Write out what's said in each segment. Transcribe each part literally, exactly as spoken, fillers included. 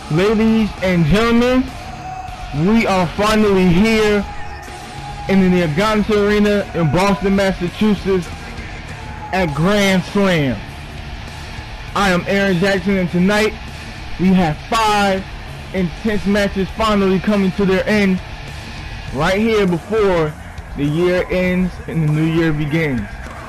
Ladies and gentlemen, we are finally here in the Aganta Arena in Boston, Massachusetts at Grand Slam. I am Aaron Jackson, and tonight we have five intense matches finally coming to their end right here before the year ends and the new year begins.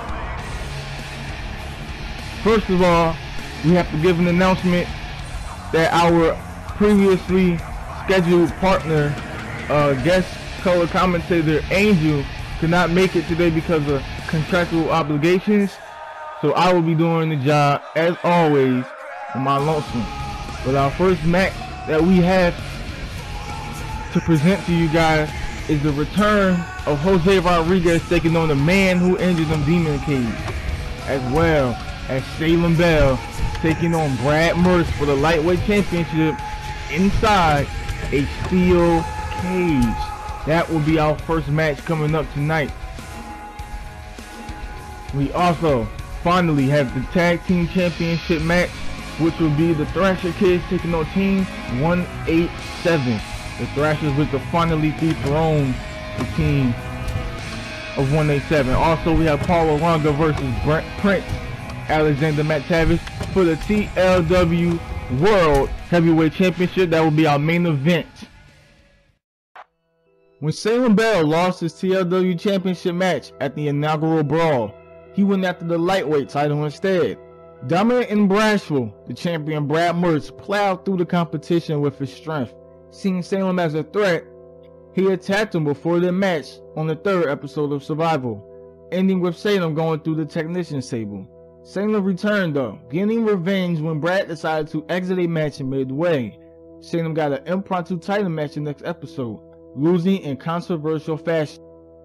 First of all, we have to give an announcement that our previously scheduled partner, uh, guest color commentator Angel, could not make it today because of contractual obligations. So I will be doing the job as always on my lonesome. But our first match that we have to present to you guys is the return of Jose Rodriguez taking on the man who injured him, Demon Cage, as well as Salem Bell taking on Brad Merce for the lightweight championship inside a steel cage. That will be our first match coming up tonight. We also finally have the tag team championship match, which will be the Thrasher Kidz taking on Team one eighty-seven. The Thrashers which will finally dethrone the team of one eighty-seven. Also, we have Paul Laranga versus Brent Prince Alexander MacTavish for the T L W World Heavyweight Championship. That will be our main event. When Salem Bell lost his T L W Championship match at the inaugural Brawl, he went after the lightweight title instead. Dominant and bashful, the champion Brad Merce plowed through the competition with his strength. Seeing Salem as a threat, he attacked him before the match on the third episode of Survival, ending with Salem going through the technician's table. Salem returned though, getting revenge when Brad decided to exit a match midway. Salem got an impromptu title match in the next episode, losing in controversial fashion.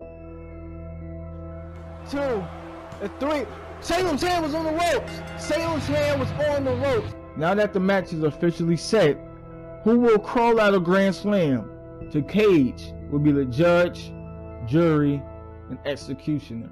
Two, and three. Salem's hand was on the ropes. Salem's hand was on the ropes. Now that the match is officially set, who will crawl out of Grand Slam to Cage will be the judge, jury, and executioner.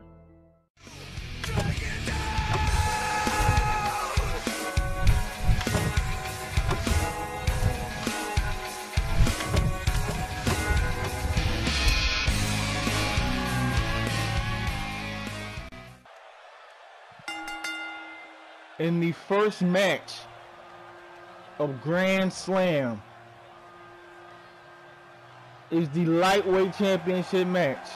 In the first match of Grand Slam is the lightweight championship match.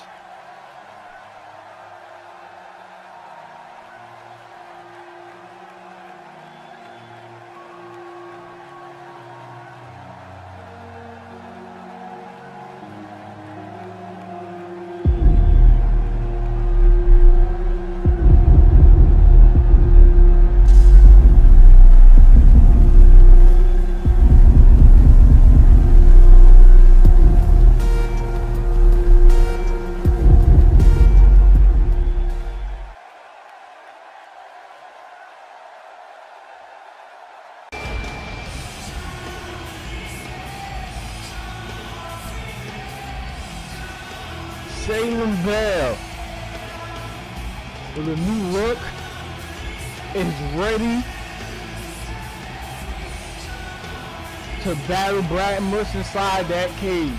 Salem Bell, with a new look, is ready to battle Brad Merce inside that cage.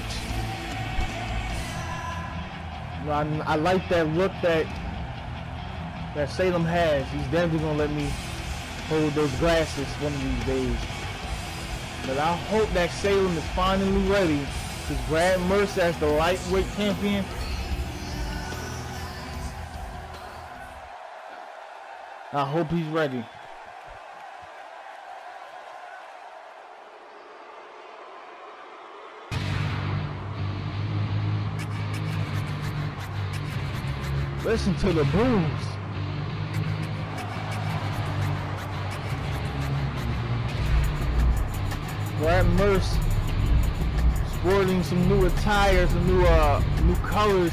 I, I like that look that that Salem has. He's definitely gonna let me hold those glasses one of these days. But I hope that Salem is finally ready, because Brad Merce as the lightweight champion, I hope he's ready. Listen to the booms. Brad Merce sporting some new attire, some new uh new colors.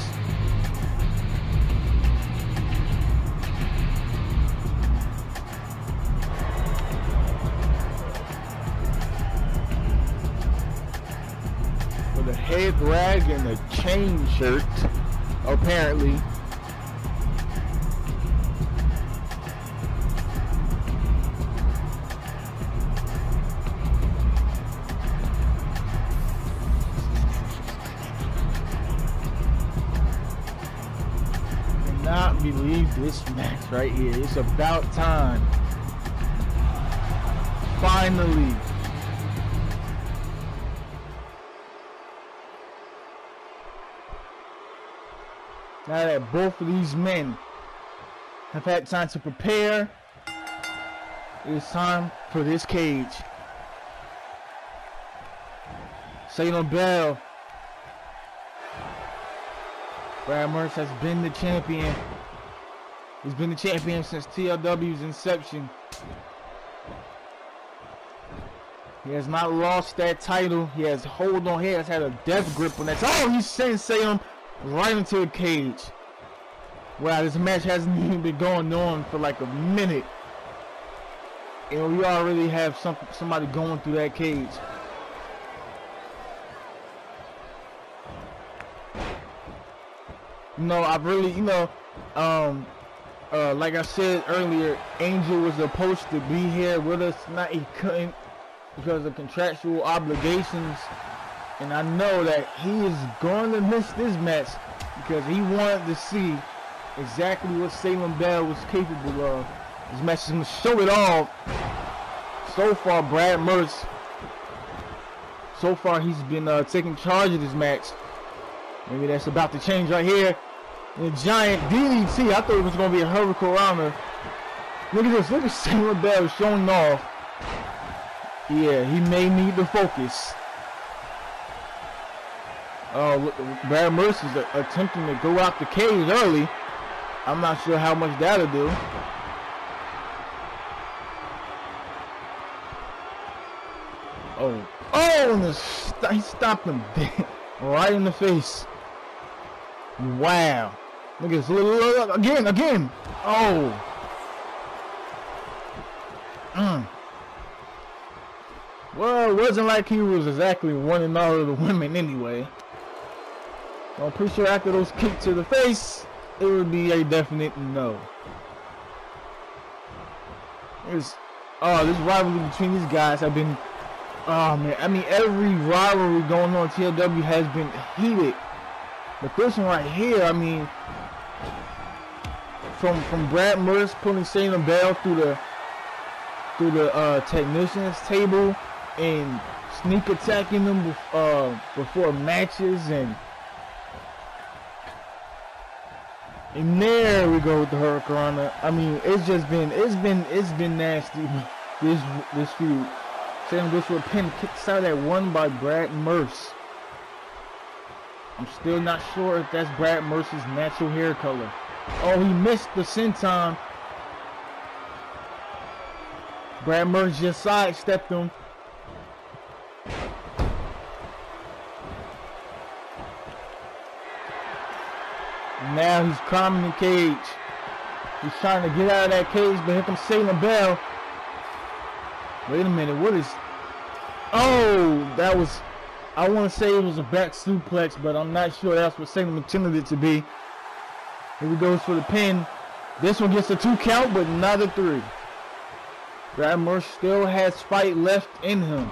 With a head rag and a chain shirt, apparently. believe this match right here. It's about time. Finally. Now that both of these men have had time to prepare, it is time for this cage. Salem Bell. Brad Merce has been the champion. He's been the champion since T L W's inception. He has not lost that title. He has hold on. He has had a death grip on that. Oh, he's sent Salem right into the cage. Wow, this match hasn't even been going on for like a minute, and we already have some somebody going through that cage. You know, I really, you know, um, uh, like I said earlier, Angel was supposed to be here with us tonight. He couldn't because of contractual obligations, and I know that he is going to miss this match because he wanted to see exactly what Salem Bell was capable of. This match is going to show it all. So far, Brad Merce, so far he's been uh, taking charge of this match. Maybe that's about to change right here. The giant D D T. I thought it was going to be a hurricanrana. Look at this. Look at Salem Bell showing off. Yeah, he may need to focus. Oh, look, Brad Merce is attempting to go out the cage early. I'm not sure how much that'll do. Oh, oh, and the st he stopped him right in the face. Wow. Look at this. Look, look, look, again, again. Oh. Mm. Well, it wasn't like he was exactly winning all of the women anyway. So I'm pretty sure after those kicks to the face, it would be a definite no. It's, oh, this rivalry between these guys have been, oh man, I mean every rivalry going on in T L W has been heated. But this one right here, I mean, from from Brad Merce pulling Salem Bell through the through the uh, technicians table and sneak attacking them uh, before matches, and and there we go with the hurricanrana. I mean, it's just been it's been it's been nasty. This this feud. Salem goes for a pin, kicks out at one by Brad Merce. I'm still not sure if that's Brad Merce's natural hair color. Oh, he missed the senton. Brad Merce just sidestepped him. Now he's climbing the cage. He's trying to get out of that cage, but here comes Salem Bell. Wait a minute, what is... Oh, that was... I want to say it was a back suplex, but I'm not sure that's what Salem intended it to be. Here he goes for the pin. This one gets a two count, but not a three. Brad Merce still has fight left in him.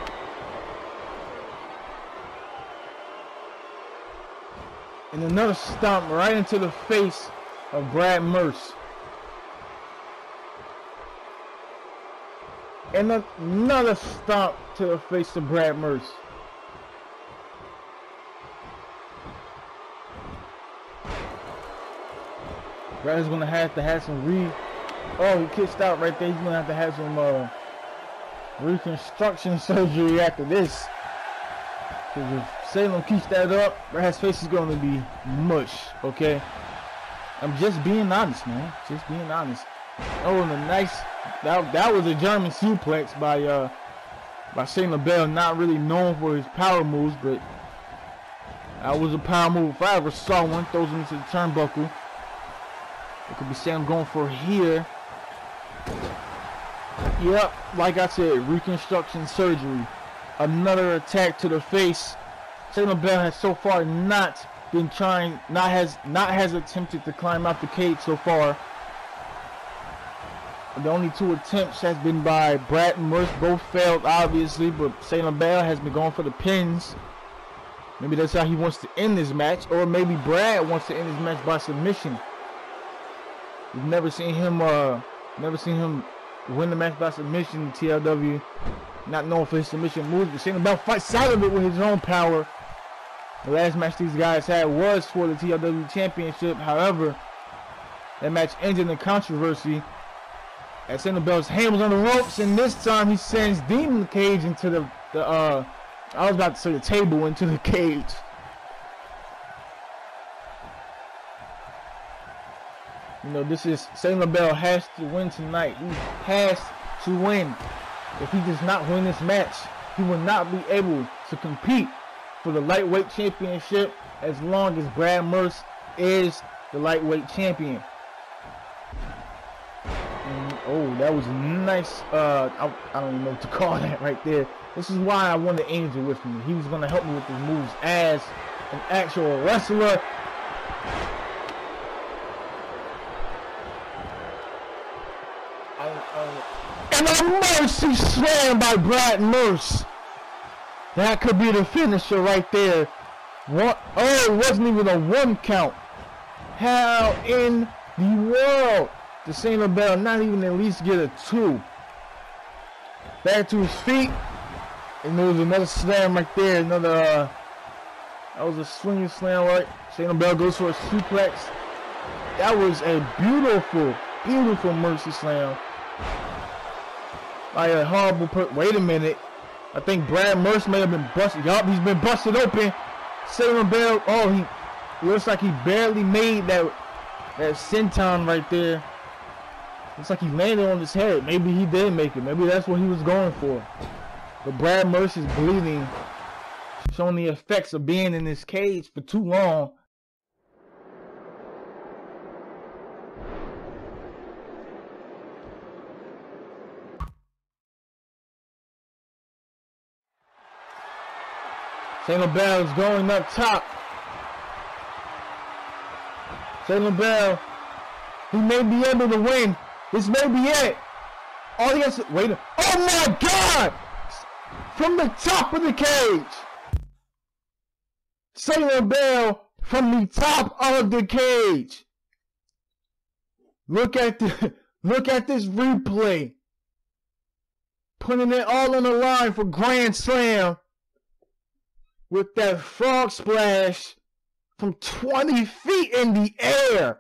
And another stomp right into the face of Brad Merce. And another stomp to the face of Brad Merce. Brad's gonna have to have some re. Oh, he kissed out right there. He's gonna have to have some uh, reconstruction surgery after this. Because if Salem keeps that up, Brad's face is gonna be mush. Okay, I'm just being honest, man. Just being honest. Oh, and a nice. That that was a German suplex by uh by Salem Bell. Not really known for his power moves, but that was a power move if I ever saw one. Throws him into the turnbuckle. It could be Salem going for here. Yep, like I said, reconstruction surgery. Another attack to the face. Salem Bell has so far not been trying, not has not has attempted to climb out the cage so far. The only two attempts has been by Brad and Merce. Both failed, obviously, but Salem Bell has been going for the pins. Maybe that's how he wants to end this match, or maybe Brad wants to end this match by submission. We've never seen him. Uh, never seen him win the match by submission in T L W. Not known for his submission moves, but Salem Bell fights out of it with his own power. The last match these guys had was for the T L W Championship. However, that match ended in controversy as Salem Bell's hand was on the ropes, and this time he sends Demon Cage into the, the uh, I was about to say the table, into the cage. You know, this is, Salem Bell has to win tonight. He has to win. If he does not win this match, he will not be able to compete for the lightweight championship as long as Brad Merce is the lightweight champion. And, oh, that was nice. Uh, I, I don't even know what to call that right there. This is why I wanted Angel with me. He was going to help me with his moves as an actual wrestler. I, I, and a mercy slam by Brad Merce. That could be the finisher right there. What? Oh, it wasn't even a one count. How in the world did Salem Bell not even at least get a two? Back to his feet. And there was another slam right there. Another, uh, that was a swinging slam, right? Salem Bell goes for a suplex. That was a beautiful, beautiful mercy slam. By a horrible per- wait a minute. I think Brad Merce may have been busted. Yup, he's been busted open. Salem Bell, oh, he looks like he barely made that that senton right there. Looks like he landed on his head. Maybe he did make it. Maybe that's what he was going for. But Brad Merce is bleeding, showing the effects of being in this cage for too long. Salem Bell is going up top. Salem Bell, he may be able to win. This may be it. All he has to, wait a, oh my God! From the top of the cage. Salem Bell from the top of the cage. Look at the, look at this replay. Putting it all on the line for Grand Slam. With that frog splash from twenty feet in the air.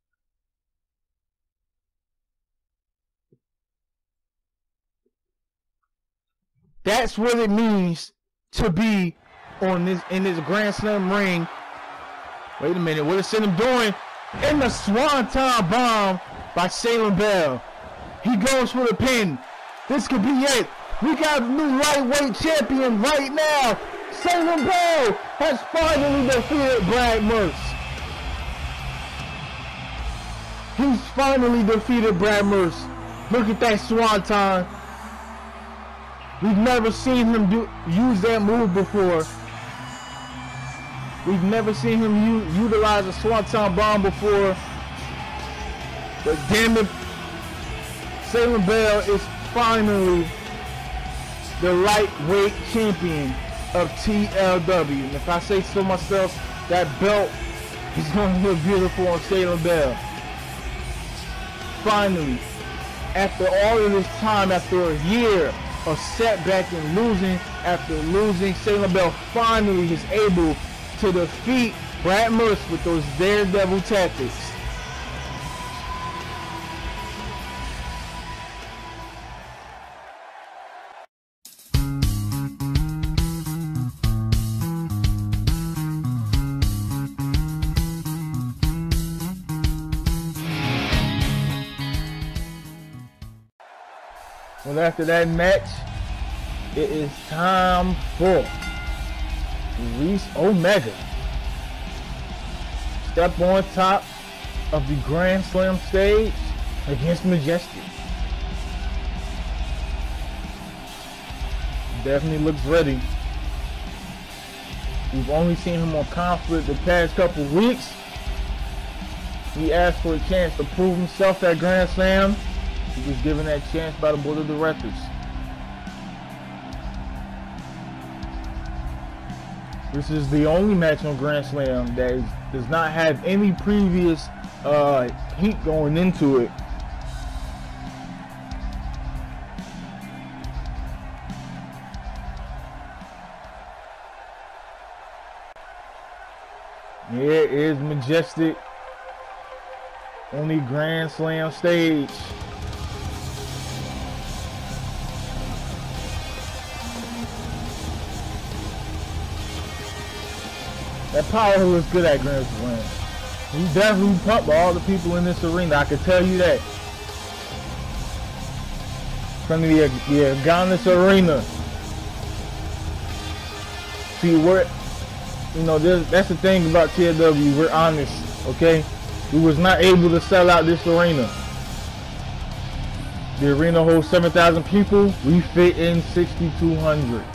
That's what it means to be on this in this Grand Slam ring. Wait a minute, what is Salem doing? In the Swanton Bomb by Salem Bell. He goes for the pin. This could be it. We got a new lightweight champion right now. Salem Bell has finally defeated Brad Merce. He's finally defeated Brad Merce. Look at that swanton. We've never seen him do use that move before. We've never seen him u utilize a swanton bomb before. But damn it, Salem Bell is finally the lightweight champion of T L W. And if I say so myself, that belt is going to look beautiful on Salem Bell. Finally, after all of this time, after a year of setback and losing, after losing, Salem Bell finally is able to defeat Brad Merce with those daredevil tactics. Well, after that match, it is time for Reese Omega. Step on top of the Grand Slam stage against Majestic. Definitely looks ready. We've only seen him on Conflict the past couple weeks. He asked for a chance to prove himself at Grand Slam. He was given that chance by the board of directors. This is the only match on Grand Slam that is, does not have any previous uh, heat going into it. Here is Majestic on the Grand Slam stage. That power looks good at Grand Slam. He definitely pumped all the people in this arena, I can tell you that. From the, the Agonis Arena. See, we're, you know, that's the thing about T L W, we're honest, okay? We was not able to sell out this arena. The arena holds seven thousand people, we fit in sixty-two hundred.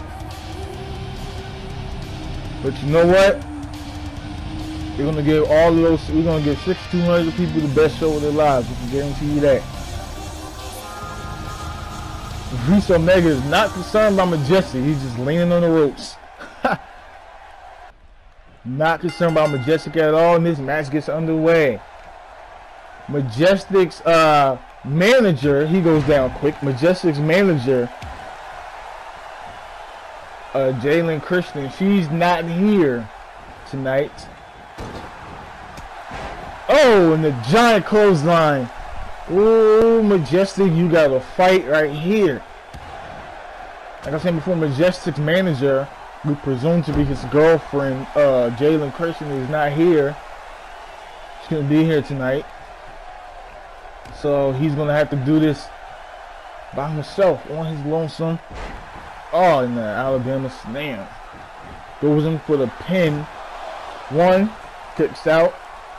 But you know what? We're gonna give all of those, we're gonna give sixty-two hundred people the best show of their lives, we can guarantee you that. Reese Omega is not concerned about Majestic, he's just leaning on the ropes. Not concerned about Majestic at all, and this match gets underway. Majestic's uh, manager, he goes down quick. Majestic's manager, uh, Jalen Christian, she's not here tonight. Oh, and the giant clothesline. Ooh, Majestic, you got a fight right here. Like I said before, Majestic's manager, we presume to be his girlfriend, uh, Jalen Christian, is not here. She's gonna be here tonight, so he's gonna have to do this by himself on his lonesome. Oh, and the Alabama snap goes in for the pin. One, kicks out.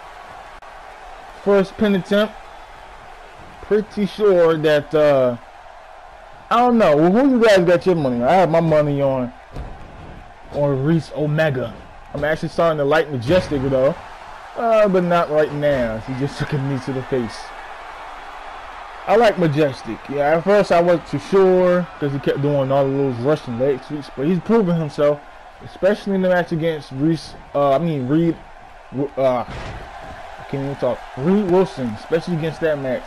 First pin attempt. Pretty sure that uh, I don't know. Well, who you guys got your money on? I have my money on. Or Reese Omega. I'm actually starting to like Majestic though, uh, but not right now. He just took a knee to the face. I like Majestic. Yeah, at first I wasn't too sure because he kept doing all of those Russian leg sweeps, but he's proven himself, especially in the match against Reese. Uh, I mean Reid. Uh, I can't even talk. Reid Wilson, especially against that match.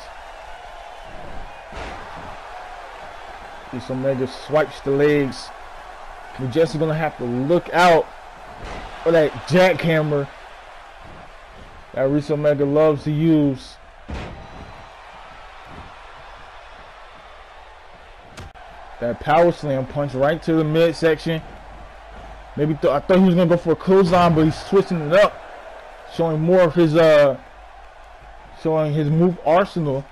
Reese Omega swipes the legs. Majestic gonna have to look out for that jackhammer that Reese Omega loves to use. That power slam punch right to the midsection. Maybe th I thought he was gonna go for a clothesline, but he's switching it up, showing more of his uh, showing his move arsenal.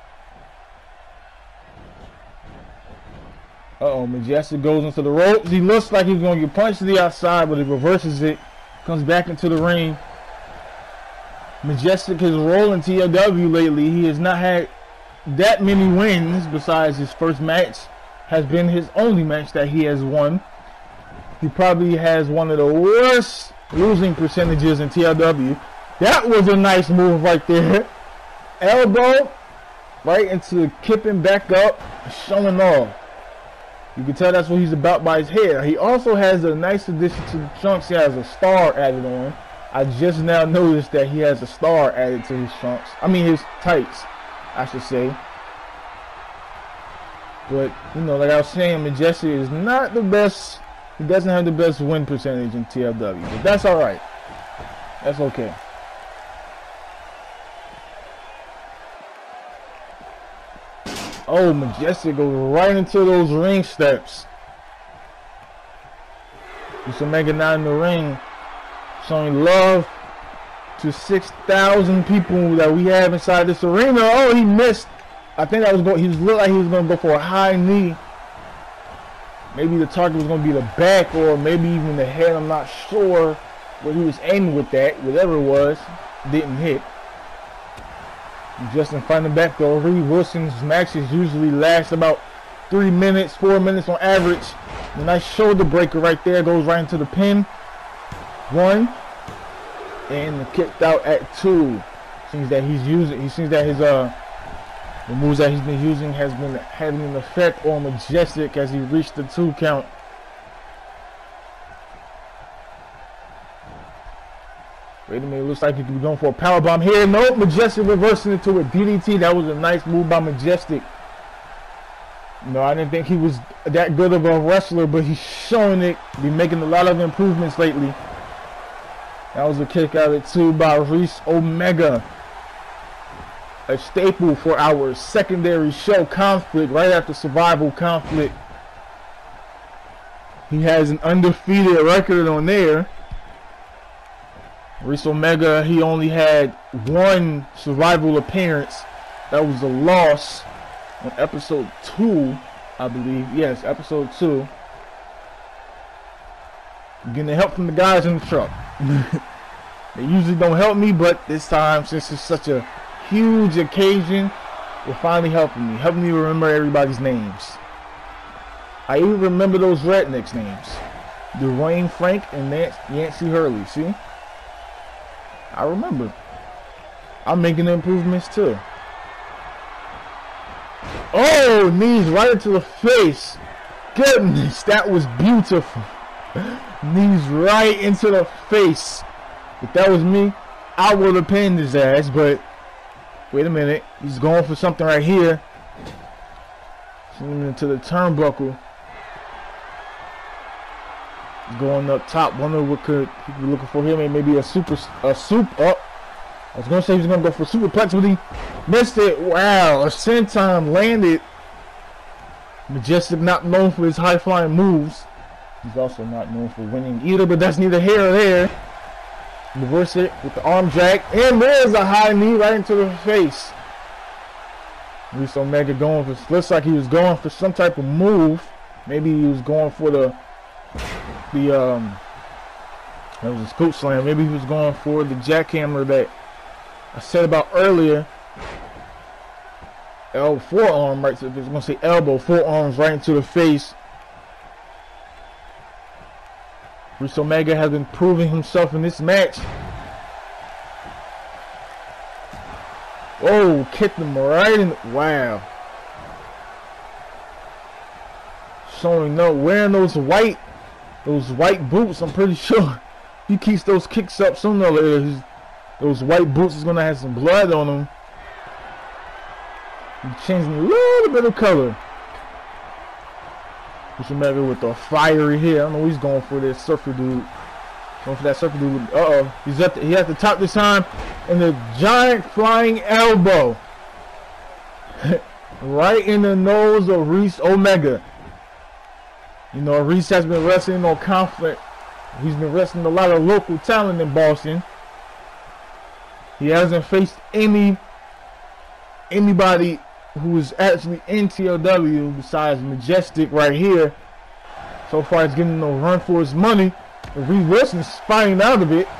Uh-oh, Majestic goes into the ropes. He looks like he's going to get punched to the outside, but he reverses it. Comes back into the ring. Majestic has rolled in T L W lately. He has not had that many wins besides his first match. Has been his only match that he has won. He probably has one of the worst losing percentages in T L W. That was a nice move right there. Elbow right into kipping back up, showing off. You can tell that's what he's about by his hair. He also has a nice addition to the trunks. He has a star added on. I just now noticed that he has a star added to his trunks. I mean his tights, I should say. But, you know, like I was saying, Majestic is not the best. He doesn't have the best win percentage in T L W. But that's alright. That's okay. Oh, Majestic goes right into those ring steps. Reese Omega now in the ring, showing love to six thousand people that we have inside this arena. Oh, he missed. I think that was going. He was looked like he was going to go for a high knee. Maybe the target was going to be the back or maybe even the head. I'm not sure what he was aiming with that. Whatever it was, didn't hit. Just in front and back though. Reid Wilson's matches usually last about three minutes, four minutes on average. A nice shoulder breaker right there, goes right into the pin. One, and kicked out at two. Seems that he's using. He seems that his uh the moves that he's been using has been having an effect on Majestic as he reached the two count. Wait a minute, looks like he could be going for a power bomb here. Nope, Majestic reversing it to a D D T. That was a nice move by Majestic. No, I didn't think he was that good of a wrestler, but he's showing it. Been making a lot of improvements lately. That was a kick out of two by Reese Omega. A staple for our secondary show conflict right after Survival Conflict. He has an undefeated record on there. Reese Omega, he only had one survival appearance. That was a loss on episode two, I believe. Yes, episode two. Getting the help from the guys in the truck. They usually don't help me, but this time, since it's such a huge occasion, they're finally helping me. Helping me remember everybody's names. I even remember those rednecks' names. Dwayne Frank and Yancey Hurley. See? I remember. I'm making improvements too. Oh, knees right into the face. Goodness, that was beautiful. Knees right into the face. If that was me, I would have pinned his ass, but wait a minute. He's going for something right here. Sending into the turnbuckle. He's going up top. Wonder what could he be looking for here. Maybe a super, a soup up. I was gonna say he was gonna go for superplex, but he missed it. Wow, a senton landed. Majestic not known for his high flying moves. He's also not known for winning either, but that's neither here or there. Reverse it with the arm drag, and there's a high knee right into the face. Reese Omega going for, looks like he was going for some type of move. Maybe he was going for the the um that was a scoop slam. Maybe he was going for the jackhammer that I said about earlier. Elbow, forearm right to, I was gonna say elbow, forearms right into the face. Reese Omega has been proving himself in this match. Oh, kicked him right in. Wow. Showing no, wearing those white, those white boots. I'm pretty sure he keeps those kicks up sooner or later. His, those white boots is gonna have some blood on them. He's changing a little bit of color. Reese Omega with the fiery here. I don't know what he's going for. This surfer dude. Going for that surfer dude. Uh oh. He's at the, he at the top this time. And the giant flying elbow. Right in the nose of Reese Omega. You know, Reese has been wrestling on Conflict. He's been wrestling a lot of local talent in Boston. He hasn't faced any anybody who is actually in T L W besides Majestic right here. So far, he's getting no run for his money. Reid Wilson is spying out of it.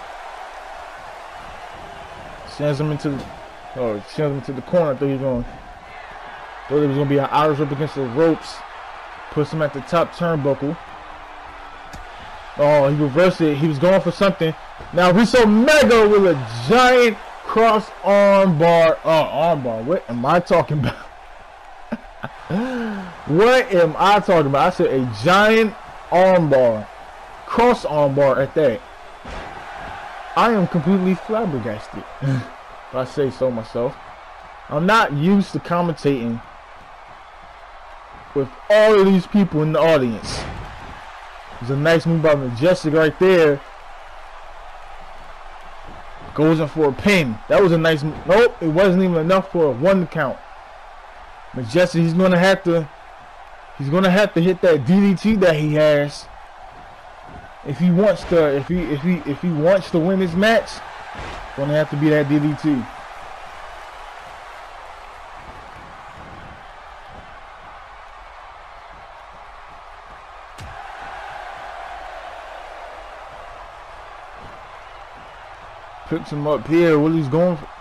Sends him into the, oh, sends him into the corner. I thought he was going. Thought it was going to be an Irish up against the ropes. Puts him at the top turnbuckle. Oh, he reversed it. He was going for something. Now Reese Omega with a giant cross arm bar. Oh, arm bar. What am I talking about? What am I talking about? I said a giant arm bar. Cross arm bar at that. I am completely flabbergasted. If I say so myself. I'm not used to commentating with all of these people in the audience. There's a nice move by Majestic right there. Goes in for a pin. That was a nice move. Nope, it wasn't even enough for a one count. Majestic, he's gonna have to he's gonna have to hit that D D T that he has. If he wants to if he if he if he wants to win this match, gonna have to be that D D T. Picks him up here. What he's going for?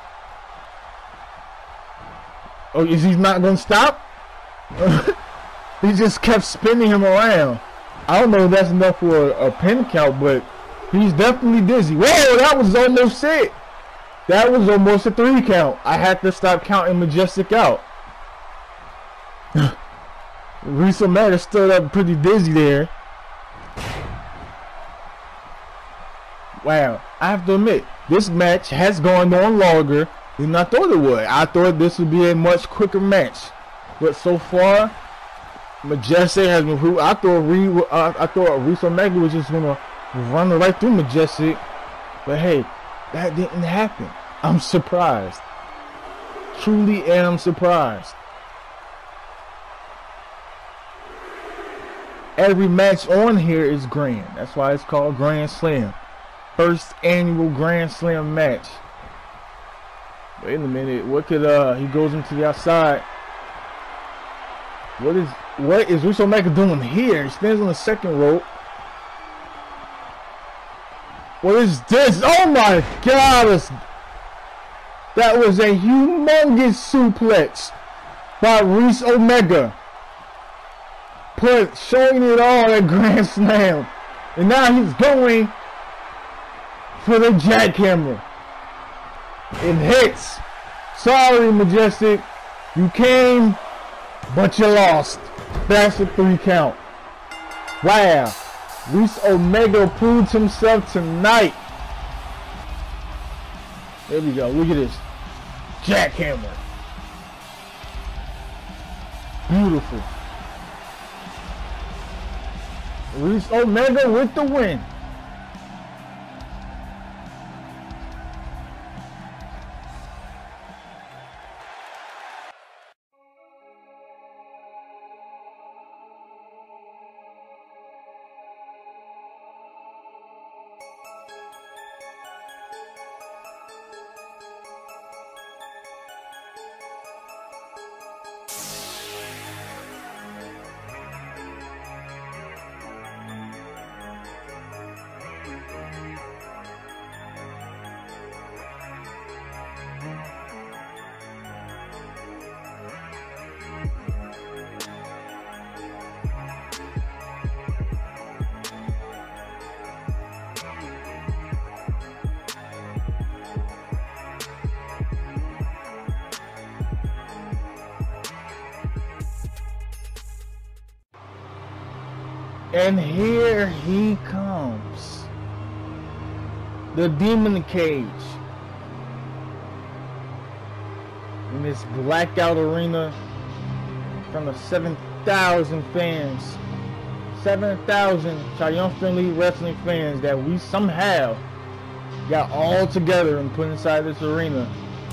Oh, is he not going to stop? He just kept spinning him around. I don't know if that's enough for a, a pin count, but he's definitely dizzy. Whoa, that was almost it. That was almost a three count. I had to stop counting Majestic out. Reese Omega stood up pretty dizzy there. wow, I have to admit, this match has gone on longer than I thought it would. I thought this would be a much quicker match, but so far, Majestic has been proved. I thought Reed, uh, I thought Reese Omega was just gonna run right through Majestic, but hey, that didn't happen. I'm surprised. Truly am surprised. Every match on here is grand. That's why it's called Grand Slam. First annual Grand Slam match. Wait a minute. What could uh he goes into the outside. What is what is Reese Omega doing here? He stands on the second rope. What is this? Oh my god! That was a humongous suplex by Reese Omega. Put showing it all at Grand Slam. And now he's going for the jackhammer. It hits. Sorry, Majestic. You came, but you lost. That's a three count. Wow. Reese Omega proved himself tonight. There we go. Look at this. Jackhammer. Beautiful. Reese Omega with the win. And here he comes. The Demon Cage. In this blackout arena from the seven thousand fans. seven thousand triumphantly wrestling fans that we somehow got all together and put inside this arena.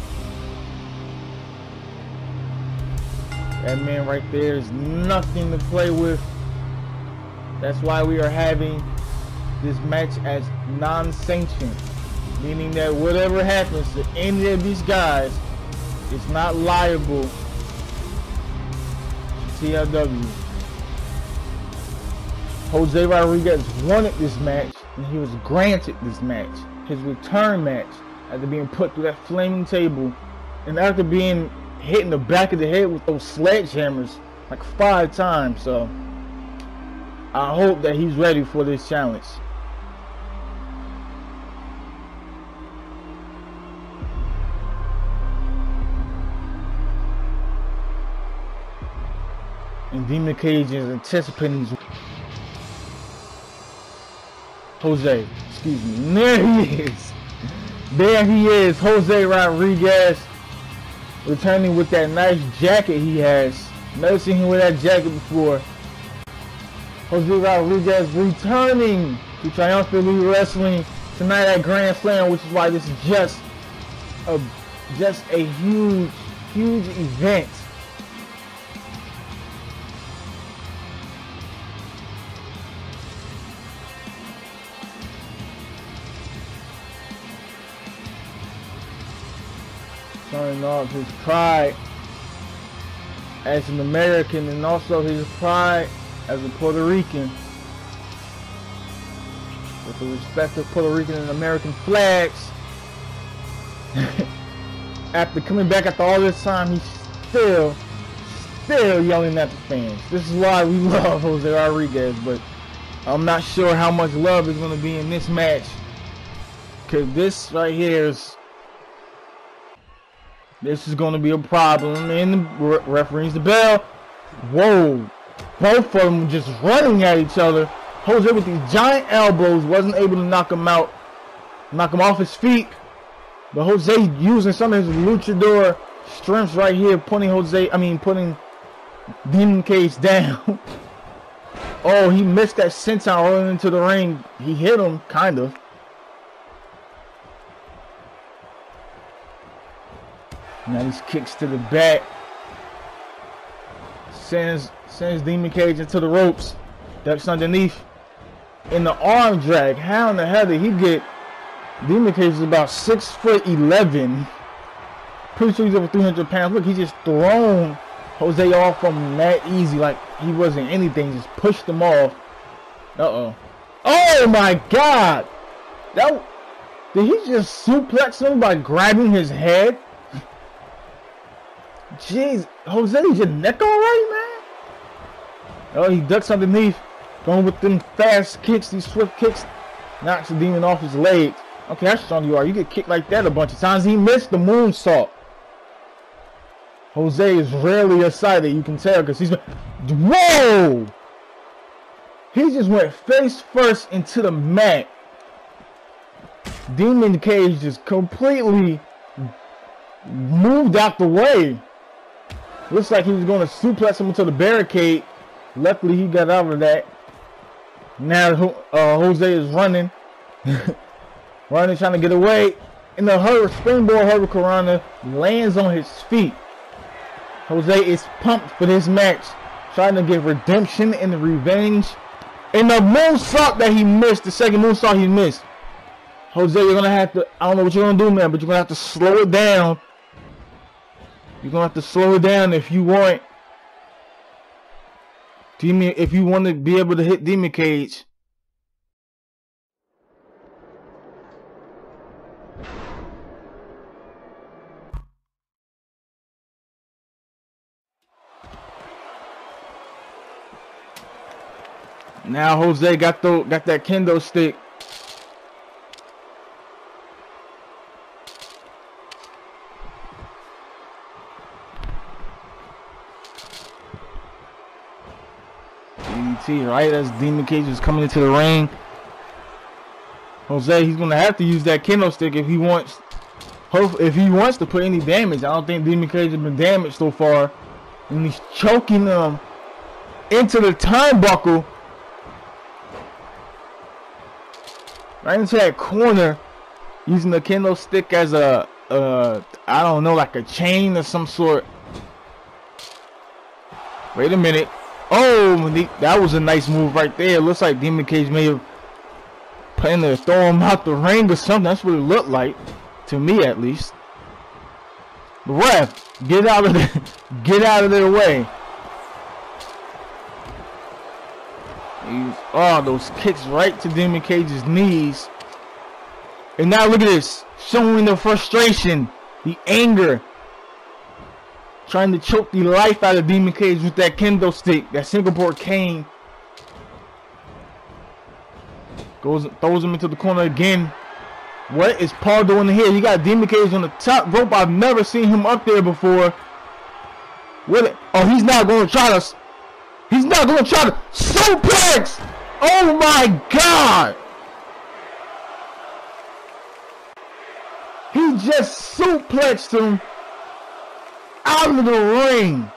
That man right there is nothing to play with. That's why we are having this match as non-sanctioned, meaning that whatever happens to any of these guys is not liable to T L W. Jose Rodriguez wanted this match, and he was granted this match, his return match, after being put through that flaming table, and after being hit in the back of the head with those sledgehammers like five times. So I hope that he's ready for this challenge. And Demon Cage is anticipating his... Jose, excuse me. There he is. There he is, Jose Rodriguez, returning with that nice jacket he has. Never seen him with that jacket before. Jose Rodriguez returning to triumphantly wrestling tonight at Grand Slam, which is why this is just a just a huge, huge event. Showing off his pride as an American and also his pride as a Puerto Rican, with the respective Puerto Rican and American flags. After coming back after all this time, he's still, still yelling at the fans. This is why we love Jose Rodriguez, but I'm not sure how much love is going to be in this match, because this right here is, this is going to be a problem. And the referee rings the bell. Whoa. Both of them just running at each other. Jose with these giant elbows wasn't able to knock him out. knock him off his feet. But Jose using some of his luchador strengths right here, putting Jose, I mean, putting Demon Cage down. Oh, he missed that senton rolling into the ring. He hit him, kind of. Now these kicks to the back. Sends, sends Demon Cage into the ropes. Ducks underneath. In the arm drag. How in the hell did he get... Demon Cage is about six foot eleven. Pretty sure he's over three hundred pounds. Look, he just thrown Jose off from that easy, like he wasn't anything. Just pushed him off. Uh-oh. Oh my God! That did he just suplex him by grabbing his head? Jeez, Jose, is your neck alright, man? Oh, he ducks underneath, going with them fast kicks, these swift kicks, knocks the demon off his legs. Okay, how strong you are. You get kicked like that a bunch of times. He missed the moonsault. Jose is rarely excited, you can tell, because he's been... Whoa! He just went face first into the mat. Demon Cage just completely moved out the way. Looks like he was going to suplex him into the barricade. Luckily, he got out of that. Now uh, Jose is running. Running, trying to get away. And the hurry, springboard hurricanrana lands on his feet. Jose is pumped for this match. Trying to get redemption and revenge. And the moonsault that he missed, the second moonsault he missed. Jose, you're going to have to, I don't know what you're going to do, man, but you're going to have to slow it down. You're going to have to slow it down if you want. Demon, if you want to be able to hit Demon Cage. Now Jose got the got that kendo stick. D D T, right as Demon Cage is coming into the ring. Jose, he's gonna have to use that kendo stick if he wants. If he wants to put any damage. I don't think Demon Cage has been damaged so far, and he's choking them into the turnbuckle. Right into that corner, using the kendo stick as a, uh, I don't know, like a chain of some sort. Wait a minute. Oh, that was a nice move right there. It looks like Demon Cage may have planned to throw him out the ring or something. That's what it looked like, to me at least. The ref, get out of the, get out of their way. Oh, those kicks right to Demon Cage's knees. And now look at this. Showing the frustration, the anger. Trying to choke the life out of Demon Cage with that kendo stick, that Singapore cane. Goes, throws him into the corner again. What is Paul doing here? You got Demon Cage on the top rope. I've never seen him up there before. What? Oh, he's not going to try to... He's not going to try to suplex. Oh my God. He just suplexed him out of the ring.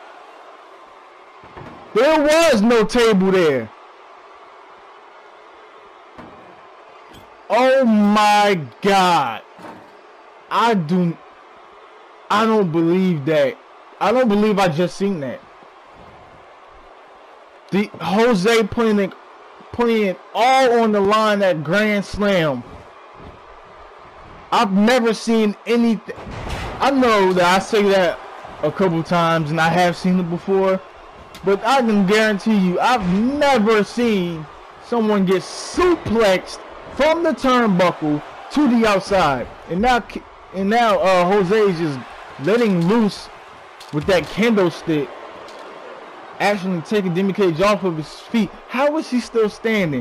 There was no table there. Oh my God. I do I don't believe that. I don't believe I just seen that. The Jose putting it, putting it all on the line at Grand Slam. I've never seen anything. I know that I say that a couple times and I have seen it before, but I can guarantee you I've never seen someone get suplexed from the turnbuckle to the outside. And now, and now uh, Jose is just letting loose with that kendo stick. Actually taking Demon Cage off of his feet. How is he still standing?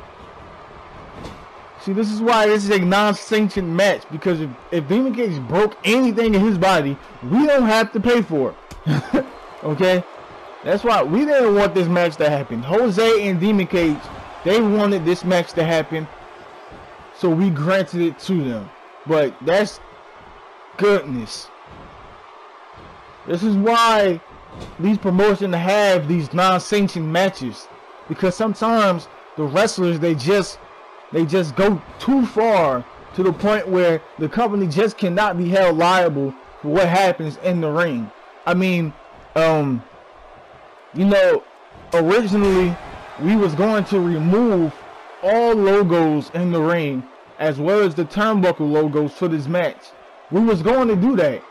See, this is why this is a non-sanctioned match, because if, if Demon Cage broke anything in his body, we don't have to pay for it. Okay? That's why we didn't want this match to happen. Jose and Demon Cage, they wanted this match to happen. so we granted it to them. But that's goodness. This is why these promotions have these non-sanctioned matches, because sometimes the wrestlers they just they just go too far to the point where the company just cannot be held liable for what happens in the ring. I mean, um, you know, originally we was going to remove all logos in the ring as well as the turnbuckle logos for this match. We was going to do that,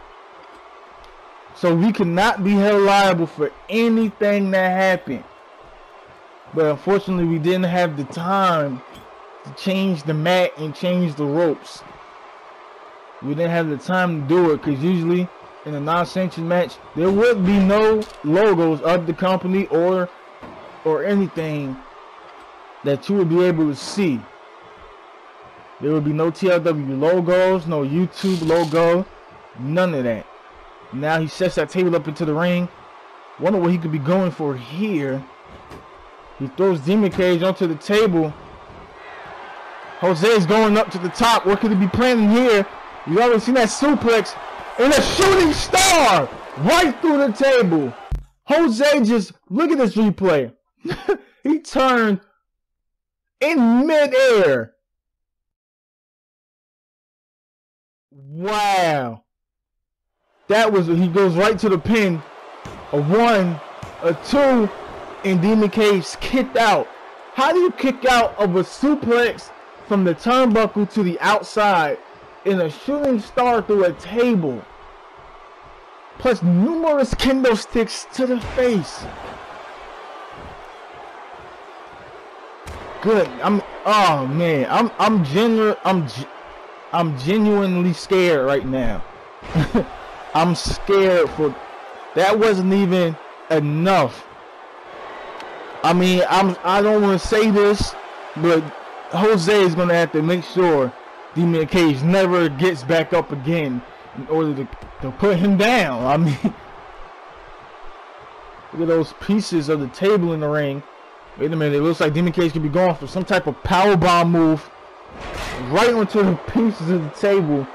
so we could not be held liable for anything that happened. But unfortunately, we didn't have the time to change the mat and change the ropes. We didn't have the time to do it, because usually in a non-sanctioned match there would be no logos of the company or or anything that you would be able to see. There would be no T L W logos, no YouTube logo, none of that. Now he sets that table up into the ring. Wonder what he could be going for here. He throws Demon Cage onto the table. Jose is going up to the top. What could he be planning here? You already seen that suplex and a shooting star right through the table. Jose just, look at this replay. He turned in midair. Wow. That was, he goes right to the pin. A one, a two, and Demon Cage kicked out. How do you kick out of a suplex from the turnbuckle to the outside in a shooting star through a table, plus numerous kendo sticks to the face? Good. I'm. Oh man. I'm. I'm genu. I'm. I'm genuinely scared right now. I'm scared for. That wasn't even enough. I mean, I'm. I don't want to say this, but Jose is gonna have to make sure Demon Cage never gets back up again in order to, to put him down. I mean, look at those pieces of the table in the ring. Wait a minute, it looks like Demon Cage could be going for some type of powerbomb move right onto the pieces of the table.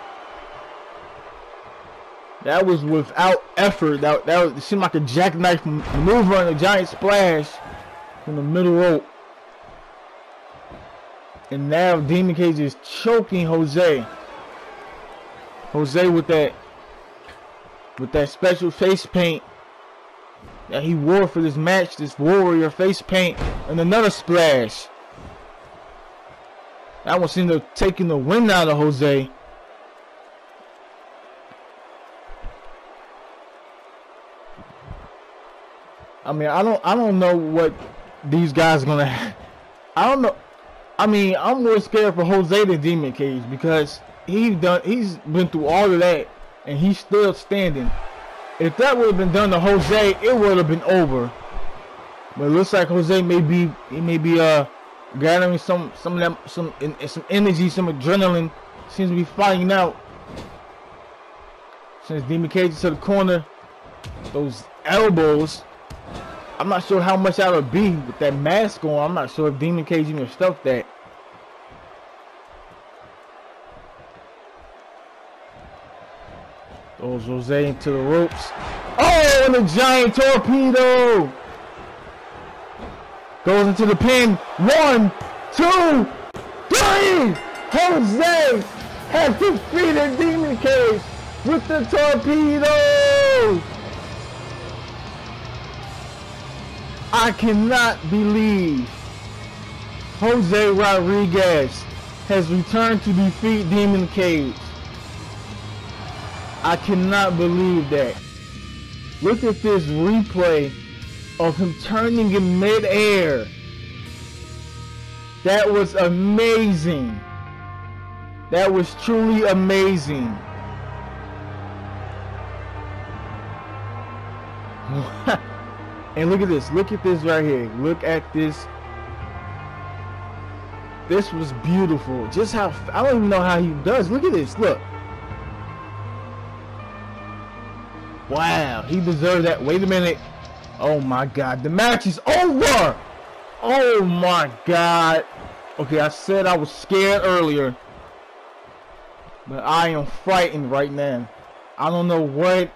That was without effort. That, that was, it seemed like a jackknife maneuver and a giant splash from the middle rope. And now Demon Cage is choking Jose. Jose with that with that special face paint that he wore for this match, this warrior face paint, and another splash. That one seemed to have taken the wind out of Jose. I mean, I don't I don't know what these guys are gonna have. I don't know. I mean, I'm more scared for Jose than Demon Cage, because he's done he's been through all of that and he's still standing. If that would have been done to Jose, it would have been over. But it looks like Jose may be he may be uh gathering some some of them some some energy, some adrenaline. Seems to be fighting out. Since Demon Cage is to the corner, those elbows. I'm not sure how much that would be with that mask on. I'm not sure if Demon Cage even stuffed that. Throws Jose into the ropes. Oh, and a giant torpedo! Goes into the pin. One, two, three! Jose has defeated Demon Cage with the torpedo! I cannot believe Jose Rodriguez has returned to defeat Demon Cage. I cannot believe that. Look at this replay of him turning in midair. That was amazing. That was truly amazing. And look at this. Look at this right here. Look at this. This was beautiful. Just how, I don't even know how he does. Look at this. Look. Wow. He deserved that. Wait a minute. Oh my God. The match is over. Oh my God. Okay, I said I was scared earlier, but I am frightened right now. I don't know what.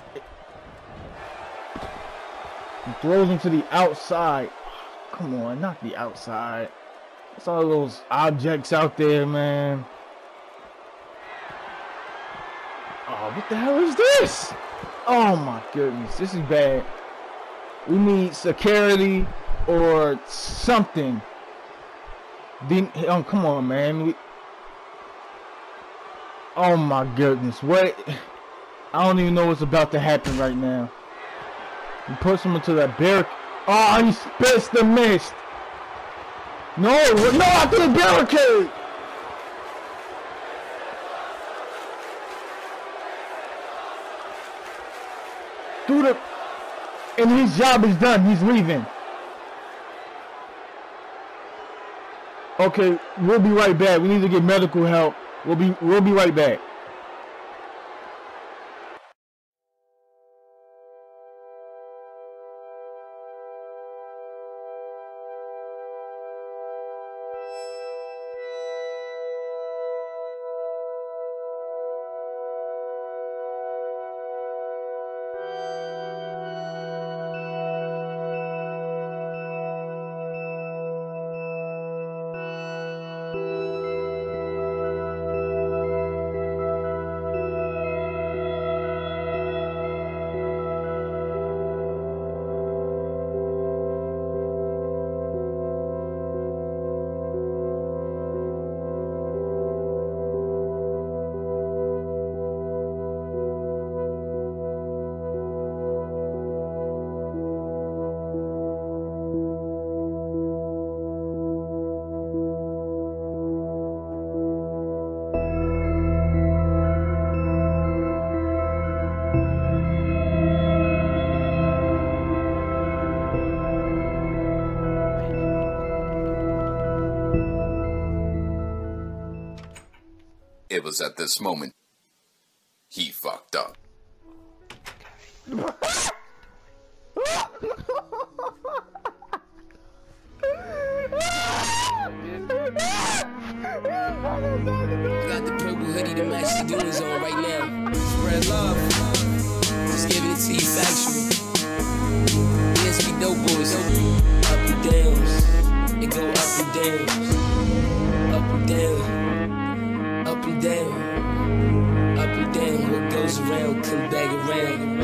He throws him to the outside. Come on, not the outside. It's all those objects out there, man. Oh, what the hell is this? Oh my goodness, this is bad. We need security or something. Then, oh, come on, man. We, oh my goodness, what? I don't even know what's about to happen right now. He puts him into that barricade. Oh, he spits the mist. No, no, after the barricade. Through the, and his job is done. He's leaving. Okay, we'll be right back. We need to get medical help. We'll be, we'll be right back. It was at this moment he fucked up. Got the purple hoodie to match the goons on right now. Spread love. Just giving it to you factually. Yes, we dope boys. Up and downs. It go up and downs. Up and down. Up and down, up and down, what goes around, come back around.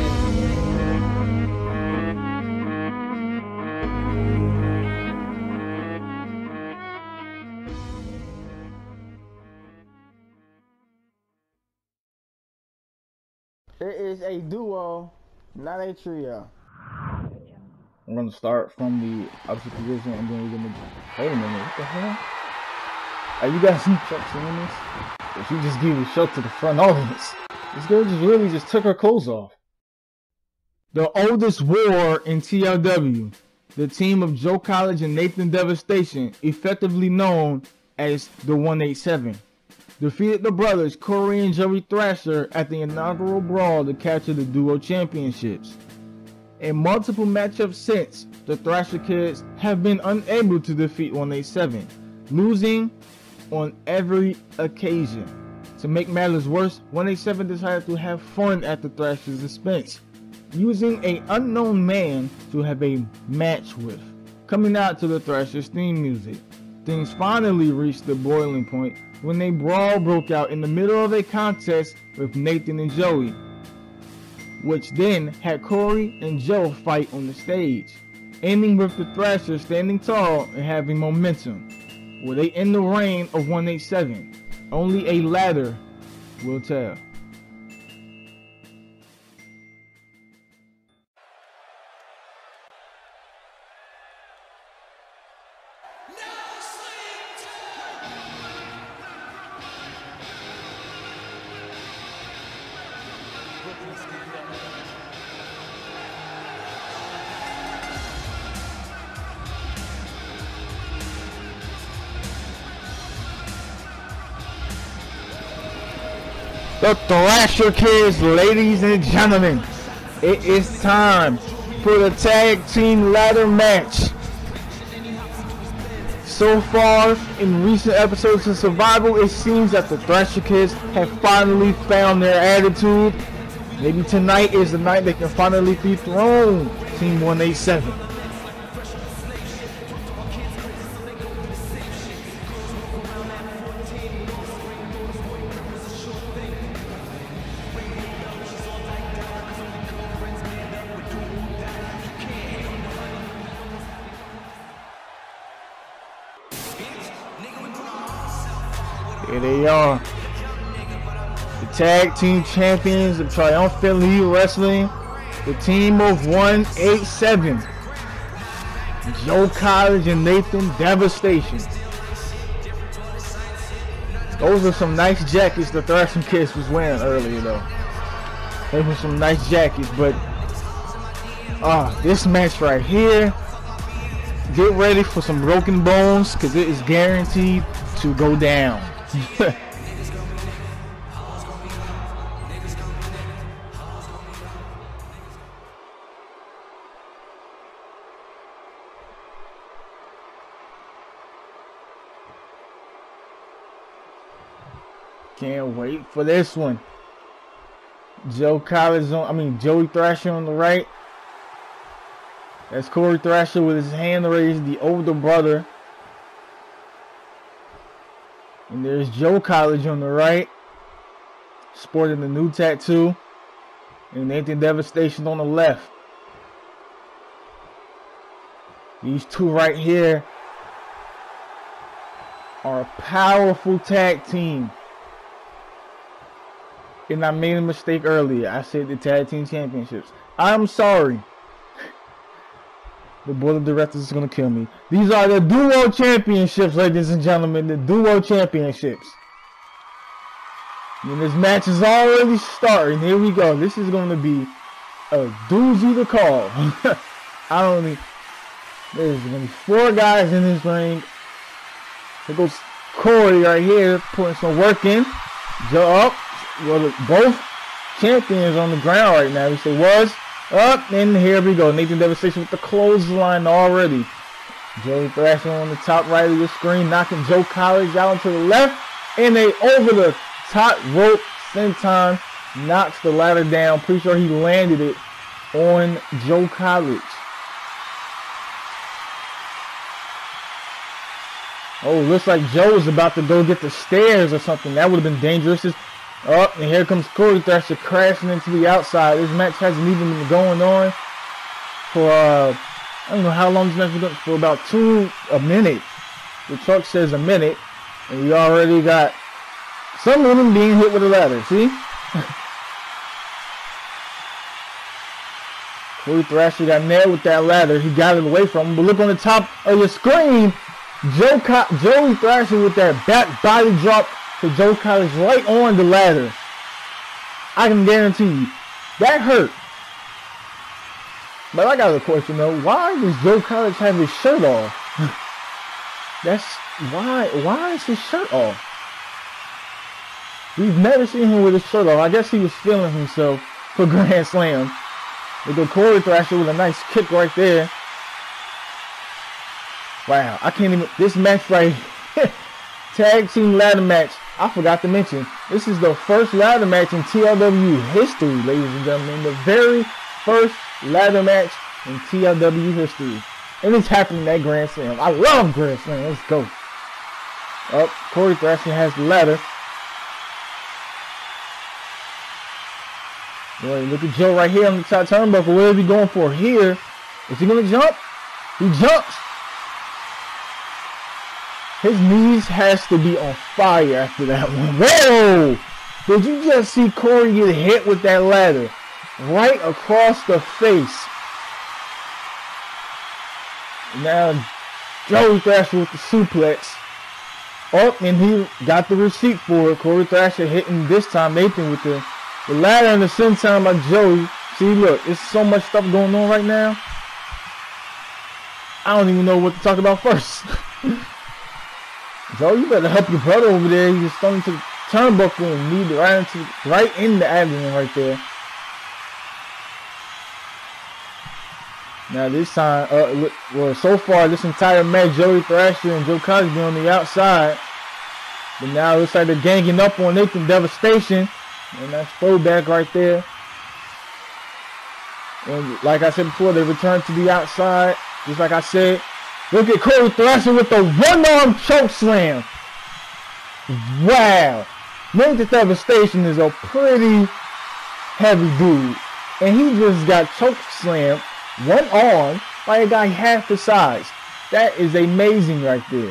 It is a duo, not a trio. I'm gonna start from the opposite position and then we're gonna, wait a minute, what the hell? Are you guys seeing this? If you just gave a show to the front audience, this girl just really just took her clothes off. The oldest war in T L W, the team of Joe College and Nathan Devastation, effectively known as the one eighty-seven, defeated the brothers Corey and Joey Thrasher at the inaugural brawl to capture the duo championships. In multiple matchups since, the Thrasher Kidz have been unable to defeat one eighty-seven, losing on every occasion. To make matters worse, one eighty-seven decided to have fun at the Thrasher's expense, using an unknown man to have a match with. Coming out to the Thrasher's theme music, things finally reached the boiling point when a brawl broke out in the middle of a contest with Nathan and Joey, which then had Corey and Joe fight on the stage, ending with the Thrasher standing tall and having momentum. Will they end the reign of one eighty-seven? Only a ladder will tell. The Thrasher Kidz, ladies and gentlemen, it is time for the tag team ladder match. So far, in recent episodes of Survival, it seems that the Thrasher Kidz have finally found their attitude. Maybe tonight is the night they can finally dethrone Team one eighty-seven. Here they are, the tag team champions of Triumphant Elite Wrestling, the team of one eighty-seven, Joe College and Nathan Devastation. Those are some nice jackets the Thrasher Kidz was wearing earlier though. Those were some nice jackets, but ah, uh, this match right here, get ready for some broken bones because it is guaranteed to go down. Can't wait for this one. Joe Collins on, I mean Joey Thrasher on the right. That's Corey Thrasher with his hand raised, the older brother. And there's Joe College on the right, sporting the new tattoo. And Nathan Devastation on the left. These two right here are a powerful tag team. And I made a mistake earlier. I said the tag team championships. I'm sorry. The board of directors is going to kill me. These are the duo championships, ladies and gentlemen. The duo championships. And this match is already starting. Here we go. This is going to be a doozy to call. I don't need... There's going to be four guys in this ring. There goes Corey right here, putting some work in. Joe up. Well, both champions on the ground right now. We say was. Up, and here we go. Nathan Devastation with the clothesline already. Joey Thrasher on the top right of the screen, knocking Joe College out into the left. And they over the top rope. Same time, knocks the ladder down. Pretty sure he landed it on Joe College. Oh, looks like Joe is about to go get the stairs or something. That would have been dangerous. Up, oh, and here comes Corey Thrasher crashing into the outside. This match hasn't even been going on for, uh, I don't know how long this match has been going, for about two, a minute. The truck says a minute, and we already got some of them being hit with a ladder, see? Corey Thrasher got nailed with that ladder. He got it away from him, but look on the top of your screen, Joe Co Joey Thrasher with that back body drop to Joe College right on the ladder. I can guarantee you that hurt. But I got a question though. Why does Joe College have his shirt off? That's why. Why is his shirt off? We've never seen him with his shirt off. I guess he was feeling himself for Grand Slam. We go Corey Thrasher with a nice kick right there. Wow, I can't even. This match right here. Tag team ladder match. I forgot to mention, this is the first ladder match in T L W history, ladies and gentlemen. The very first ladder match in T L W history. And it's happening at Grand Slam. I love Grand Slam. Let's go. Up, Corey Thrasher has the ladder. Boy, look at Joe right here on the top turnbuckle. Where is he going for here? Is he going to jump? He jumps. His knees has to be on fire after that one. Whoa! Did you just see Corey get hit with that ladder? Right across the face. Now, Joey Thrasher with the suplex. Oh, and he got the receipt for it. Corey Thrasher hitting this time Nathan with the, the ladder and the same time by Joey. See, look, there's so much stuff going on right now. I don't even know what to talk about first. Joe, you better help your brother over there. He's just thrown to the turnbuckle and knee right into right in the abdomen right there. Now this time, uh, look, well, so far this entire match, Joey Thrasher and Joe Cosby on the outside. But now it looks like they're ganging up on Nathan Devastation. And that's throwback right there. And like I said before, they return to the outside. Just like I said. Look at Corey Thrasher with the one-arm choke slam. Wow. Nathan Devastation is a pretty heavy dude. And he just got choke slammed, one arm, by a guy half the size. That is amazing right there.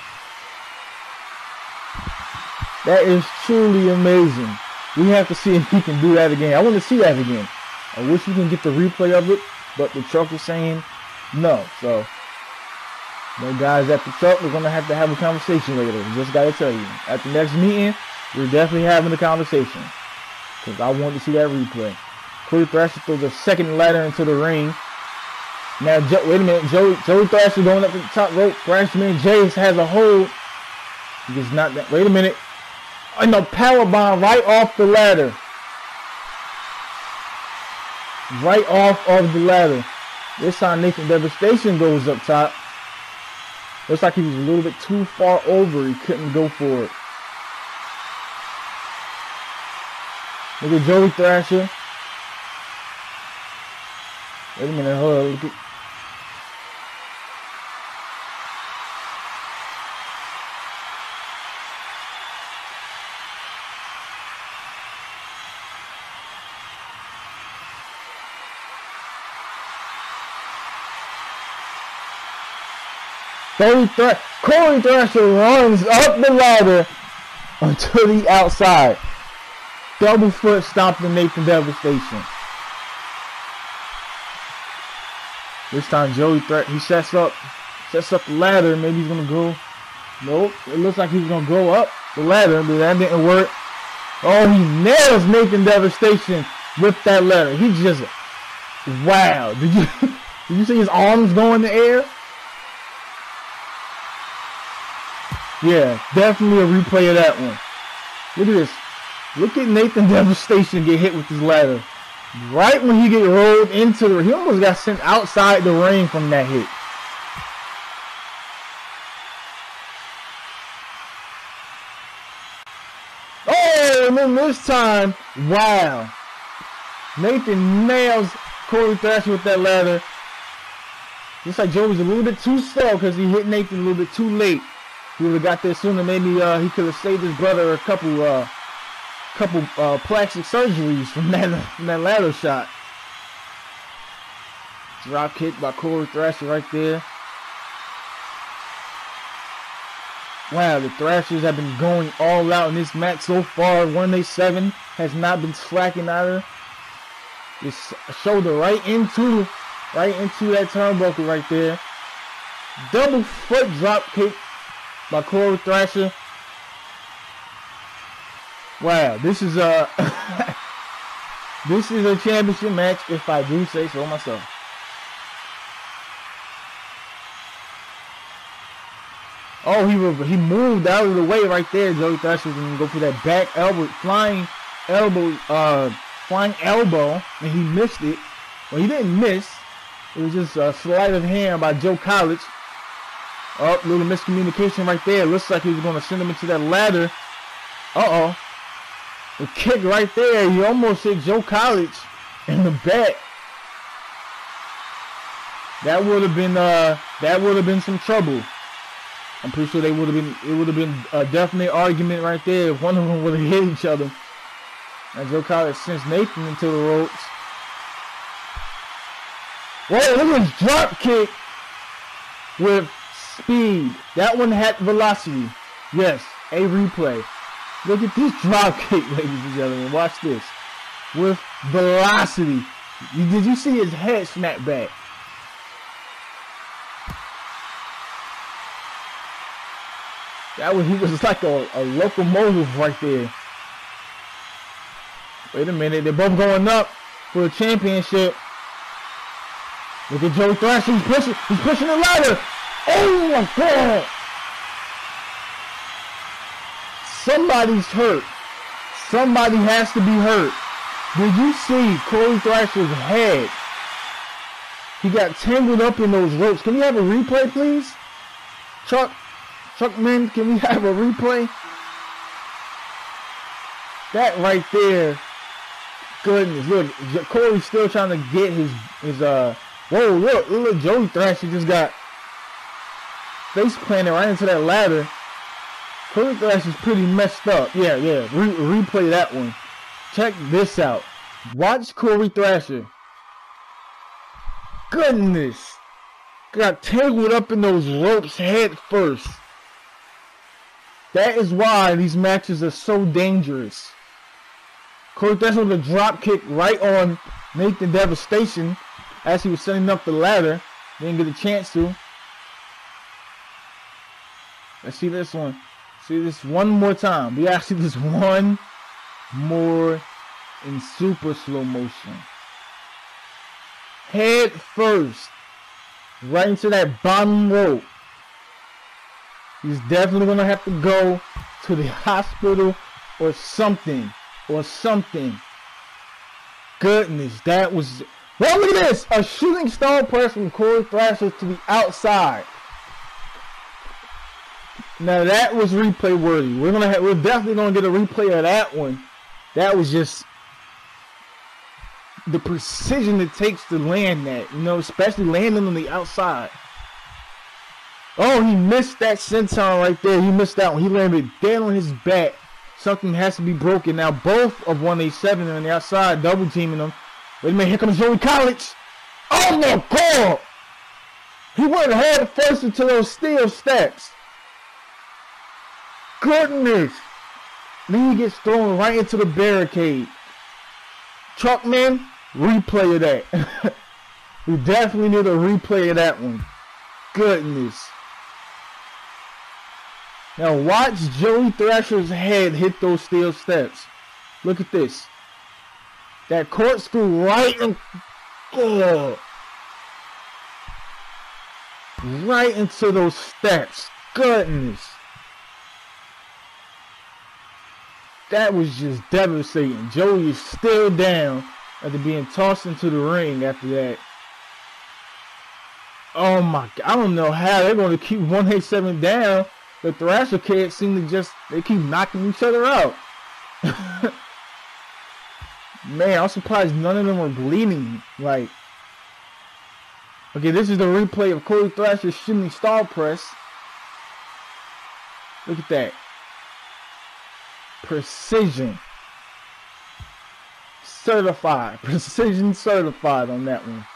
That is truly amazing. We have to see if he can do that again. I want to see that again. I wish we can get the replay of it, but the truck is saying no. So, no guys at the truck, we're going to have to have a conversation later. Just got to tell you. At the next meeting, we're definitely having a conversation. Because I want to see that replay. Corey Thrasher throws a second ladder into the ring. Now, jo wait a minute. Joey, Joey Thrasher going up to the top rope. Thrasherman Jace has a hold. He does not. Wait a minute. And a powerbomb right off the ladder. Right off of the ladder. This time Nathan Devastation goes up top. Looks like he was a little bit too far over. He couldn't go for it. Look at Joey Thrasher. Wait a minute, hold on. Look at Corey Thrasher, Corey Thrasher runs up the ladder onto the outside. Double foot stomp to Nathan Devastation. This time Joey Thrasher, he sets up, sets up the ladder. Maybe he's gonna go. Nope, it looks like he's gonna go up the ladder, but that didn't work. Oh, he nails Nathan Devastation with that ladder. He just, wow. Did you, did you see his arms go in the air? Yeah, definitely a replay of that one. Look at this. Look at Nathan Devastation get hit with his ladder. Right when he get rolled into the, he almost got sent outside the ring from that hit. Oh, and then this time, wow. Nathan nails Corey Thrasher with that ladder. Looks like Joe was a little bit too slow because he hit Nathan a little bit too late. He would have got there sooner. Maybe uh, he could have saved his brother a couple, uh, couple uh, plastic surgeries from that from that ladder shot. Drop kick by Corey Thrasher right there. Wow, the Thrashers have been going all out in this match so far. one A seven has not been slacking either. Just shoulder right into, right into that turnbuckle right there. Double foot drop kick by Corey Thrasher. Wow, this is a this is a championship match, if I do say so myself. Oh, he he moved out of the way right there. Joey Thrasher was gonna go for that back elbow, flying elbow, uh, flying elbow, and he missed it. Well, he didn't miss. It was just a sleight of hand by Joe College. Oh, little miscommunication right there. Looks like he was going to send him into that ladder. Uh-oh. The kick right there. He almost hit Joe College in the back. That would have been uh that would have been some trouble. I'm pretty sure they would have been it would have been a definite argument right there if one of them would have hit each other. And Joe College sends Nathan into the ropes. Whoa, look at his drop kick with speed. That one had velocity. Yes, a replay. Look at this drop kick, ladies and gentlemen. Watch this. With velocity. You, did you see his head snap back? That was, he was like a, a locomotive right there. Wait a minute. They're both going up for the championship. Look at Joey Thrasher. He's pushing. He's pushing the ladder. Oh my God! Somebody's hurt. Somebody has to be hurt. Did you see Corey Thrasher's head He got tangled up in those ropes. Can we have a replay, please? Chuck, Chuckman, can we have a replay? That right there. Goodness, look, Corey's still trying to get his, his uh, whoa, look, look, Joey Thrasher just got face planted right into that ladder. Corey Thrasher's pretty messed up. Yeah, yeah, Re replay that one. Check this out. Watch Corey Thrasher. Goodness. Got tangled up in those ropes head first. That is why these matches are so dangerous. Corey Thrasher with a drop kick right on Nathan Devastation as he was setting up the ladder. Didn't get a chance to. Let's see this one. See this one more time. We gotta see this one more in super slow motion. Head first. Right into that bottom rope. He's definitely gonna have to go to the hospital or something. Or something. Goodness, that was... Well, look at this! A shooting star press from Corey Thrasher to the outside. Now that was replay worthy. We're gonna have, we're definitely gonna get a replay of that one. That was just the precision it takes to land that, you know, especially landing on the outside. Oh, he missed that senton right there. He missed that one. He landed dead on his back. Something has to be broken. Now both of one eighty-seven on the outside, double teaming them. Wait a minute, here comes Joey College. Oh my God! He went head first into those steel steps. Goodness! Then he gets thrown right into the barricade. Chuckman, replay of that. We definitely need a replay of that one. Goodness. Now watch Joey Thrasher's head hit those steel steps. Look at this. That corkscrew right in, oh, right into those steps. Goodness. That was just devastating. Joey is still down after being tossed into the ring after that. Oh my God. I don't know how they're going to keep one eighty-seven down. The Thrasher Kidz seem to just, they keep knocking each other out. Man, I'm surprised none of them are bleeding. Like, okay, this is the replay of Corey Thrasher's shimmy star press. Look at that. Precision. Certified. Precision certified on that one.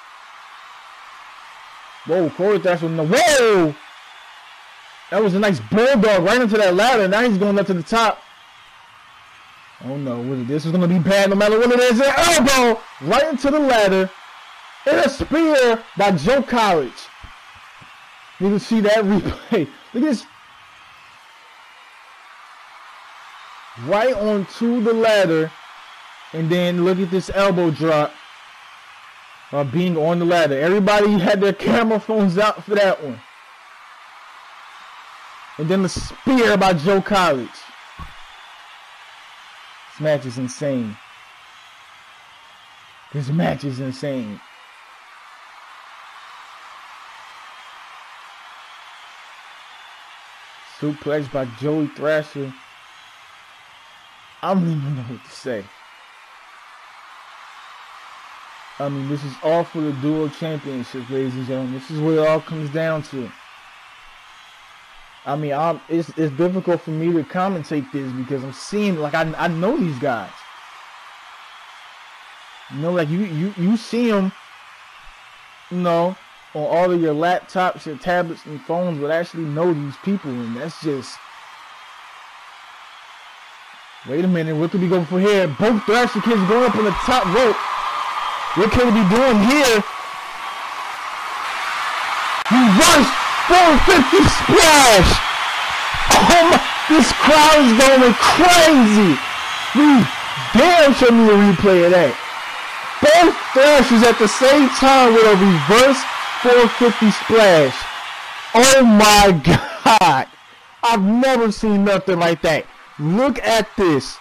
Whoa, Corey Thrasher, no, whoa! That was a nice bulldog right into that ladder. Now he's going up to the top. Oh no, this is going to be bad no matter what it is. An elbow right into the ladder. And a spear by Joe College. You can see that replay. Look at this. Right onto the ladder. And then look at this elbow drop. While being on the ladder. Everybody had their camera phones out for that one. And then the spear by Joe College. This match is insane. This match is insane. Suplex by Joey Thrasher. I don't even know what to say. I mean, this is all for the dual championship, ladies and gentlemen. This is what it all comes down to. I mean, I'm, it's it's difficult for me to commentate this because I'm seeing, like, I I know these guys. You know, like you you you see them, you know, on all of your laptops, your tablets, and phones, but actually know these people, and that's just. Wait a minute, what could we go for here? Both Thrasher Kidz going up on the top rope. What can we be doing here? Reverse four fifty splash! Oh my, this crowd is going crazy! We damn show me a replay of that. Both Thrashers at the same time with a reverse four fifty splash. Oh my God! I've never seen nothing like that. Look at this.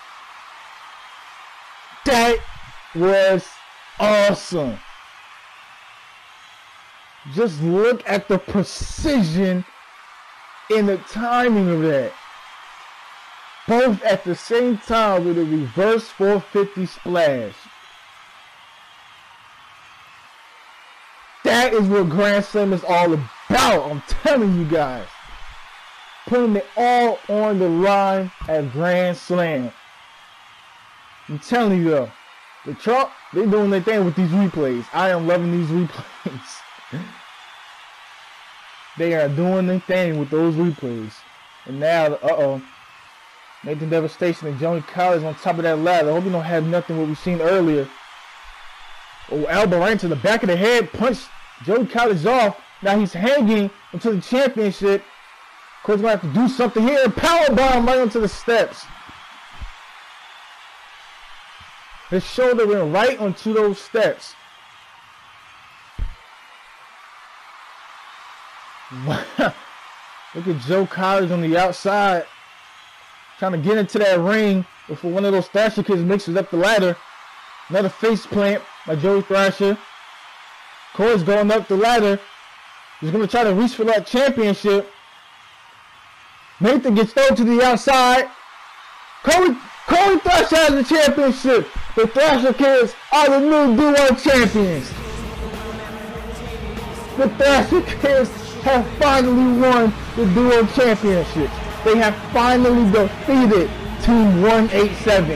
That was awesome. Just look at the precision and the timing of that. Both at the same time with a reverse four fifty splash. That is what Grand Slam is all about. I'm telling you guys. Putting it all on the line at Grand Slam. I'm telling you though. The Trump, they're doing their thing with these replays. I am loving these replays. They are doing their thing with those replays. And now, uh-oh. Nathan Devastation and Johnny Collins on top of that ladder. I hope you don't have nothing what we've seen earlier. Oh, elbow right into the back of the head. Punch Joey Collins off. Now he's hanging into the championship. Cody's going to have to do something here. Power bomb right onto the steps. His shoulder went right onto those steps. Wow. Look at Joe Collins on the outside. Trying to get into that ring before one of those Thrasher Kidz mixes up the ladder. Another face plant by Joey Thrasher. Cody's going up the ladder. He's going to try to reach for that championship. Nathan gets thrown to the outside. Cody, Cody Thrasher has the championship. The Thrasher Kidz are the new duo champions. The Thrasher Kidz have finally won the duo championship. They have finally defeated Team one eighty-seven.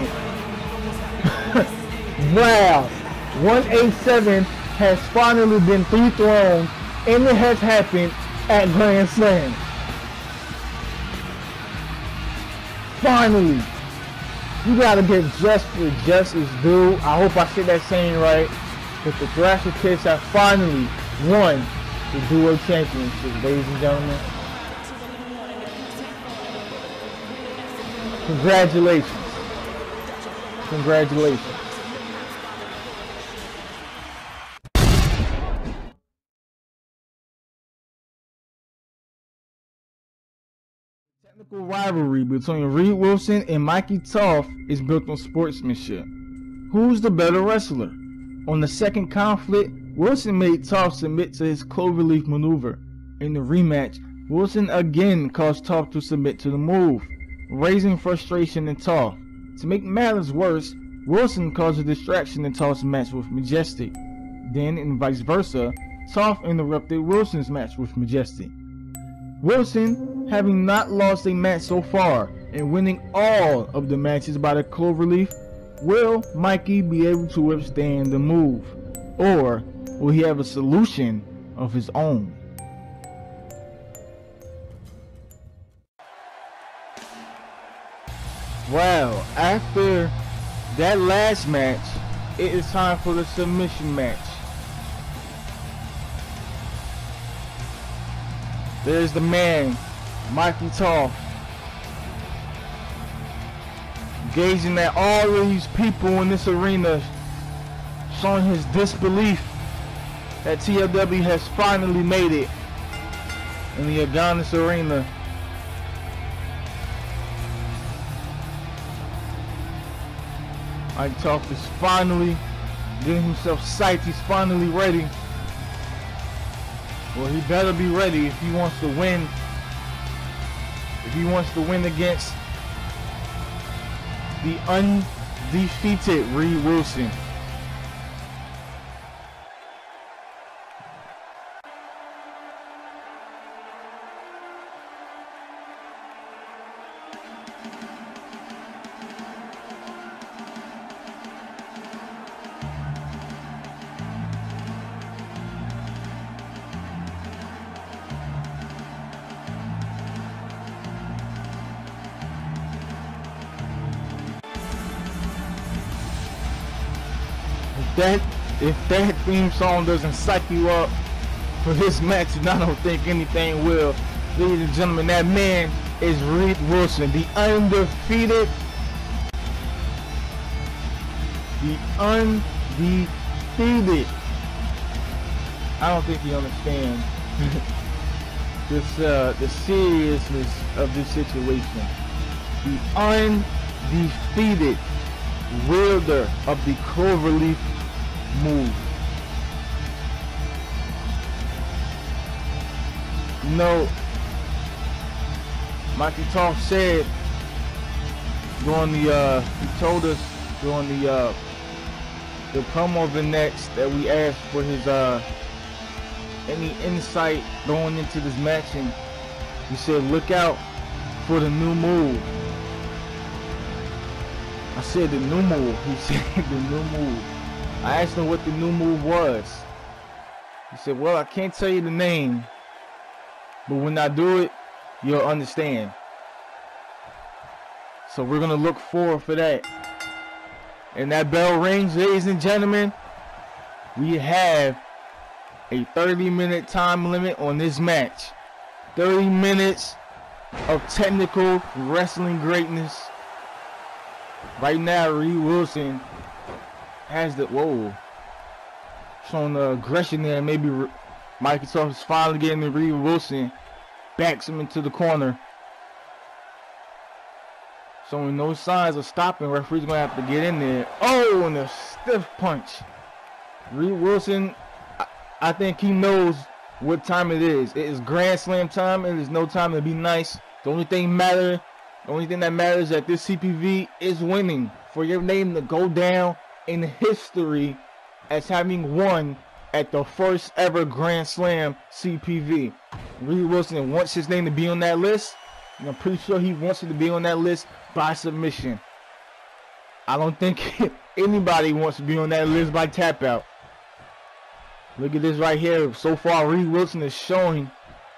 Wow. one eighty-seven has finally been dethroned, and it has happened at Grand Slam. Finally. You gotta give just for justice due. I hope I said that saying right. But the Thrasher Kidz have finally won the duo championship, ladies and gentlemen. Congratulations. Congratulations. Technical rivalry between Reid Wilson and Mikey Toph is built on sportsmanship. Who's the better wrestler? On the second conflict, Wilson made Toph submit to his cloverleaf maneuver. In the rematch, Wilson again caused Toph to submit to the move, raising frustration in Toph. To make matters worse, Wilson caused a distraction in Toph's match with Majestic. Then, and vice versa, Toph interrupted Wilson's match with Majestic. Wilson, having not lost a match so far and winning all of the matches by the cloverleaf, will Mikey be able to withstand the move? Or will he have a solution of his own? Well, after that last match, it is time for the submission match. There's the man, Mikey Toph, gazing at all of these people in this arena, showing his disbelief that T L W has finally made it in the Adonis Arena. Mikey Toph is finally getting himself psyched. He's finally ready. Well, he better be ready if he wants to win. If he wants to win against the undefeated Reid Wilson. That if that theme song doesn't psych you up for this match, and I don't think anything will. Ladies and gentlemen, that man is Reid Wilson, the undefeated, the undefeated. I don't think he understands this uh, the seriousness of this situation. The undefeated wielder of the cloverleaf move. You know, Mikey Toph said during the, uh, he told us during the, uh, the promo vignettes that we asked for his, uh, any insight going into this match, and he said, look out for the new move. I said the new move. He said the new move. I asked him what the new move was. He said, well, I can't tell you the name, but when I do it, you'll understand. So we're going to look forward for that. And that bell rings, ladies and gentlemen. We have a thirty minute time limit on this match. thirty minutes of technical wrestling greatness. Right now, Reid Wilson has the, whoa, showing the aggression there. Maybe Mikey Toph is finally getting the Reid Wilson, backs him into the corner. Showing no signs of stopping. Referee's gonna have to get in there. Oh, and a stiff punch. Reid Wilson, I, I think he knows what time it is. It is Grand Slam time. It is no time to be nice. The only thing matter, the only thing that matters at this C P V is winning. For your name to go down in history as having won at the first ever Grand Slam C P V. Reid Wilson wants his name to be on that list, and I'm pretty sure he wants it to be on that list by submission. I don't think anybody wants to be on that list by tap out. Look at this right here. So far, Reid Wilson is showing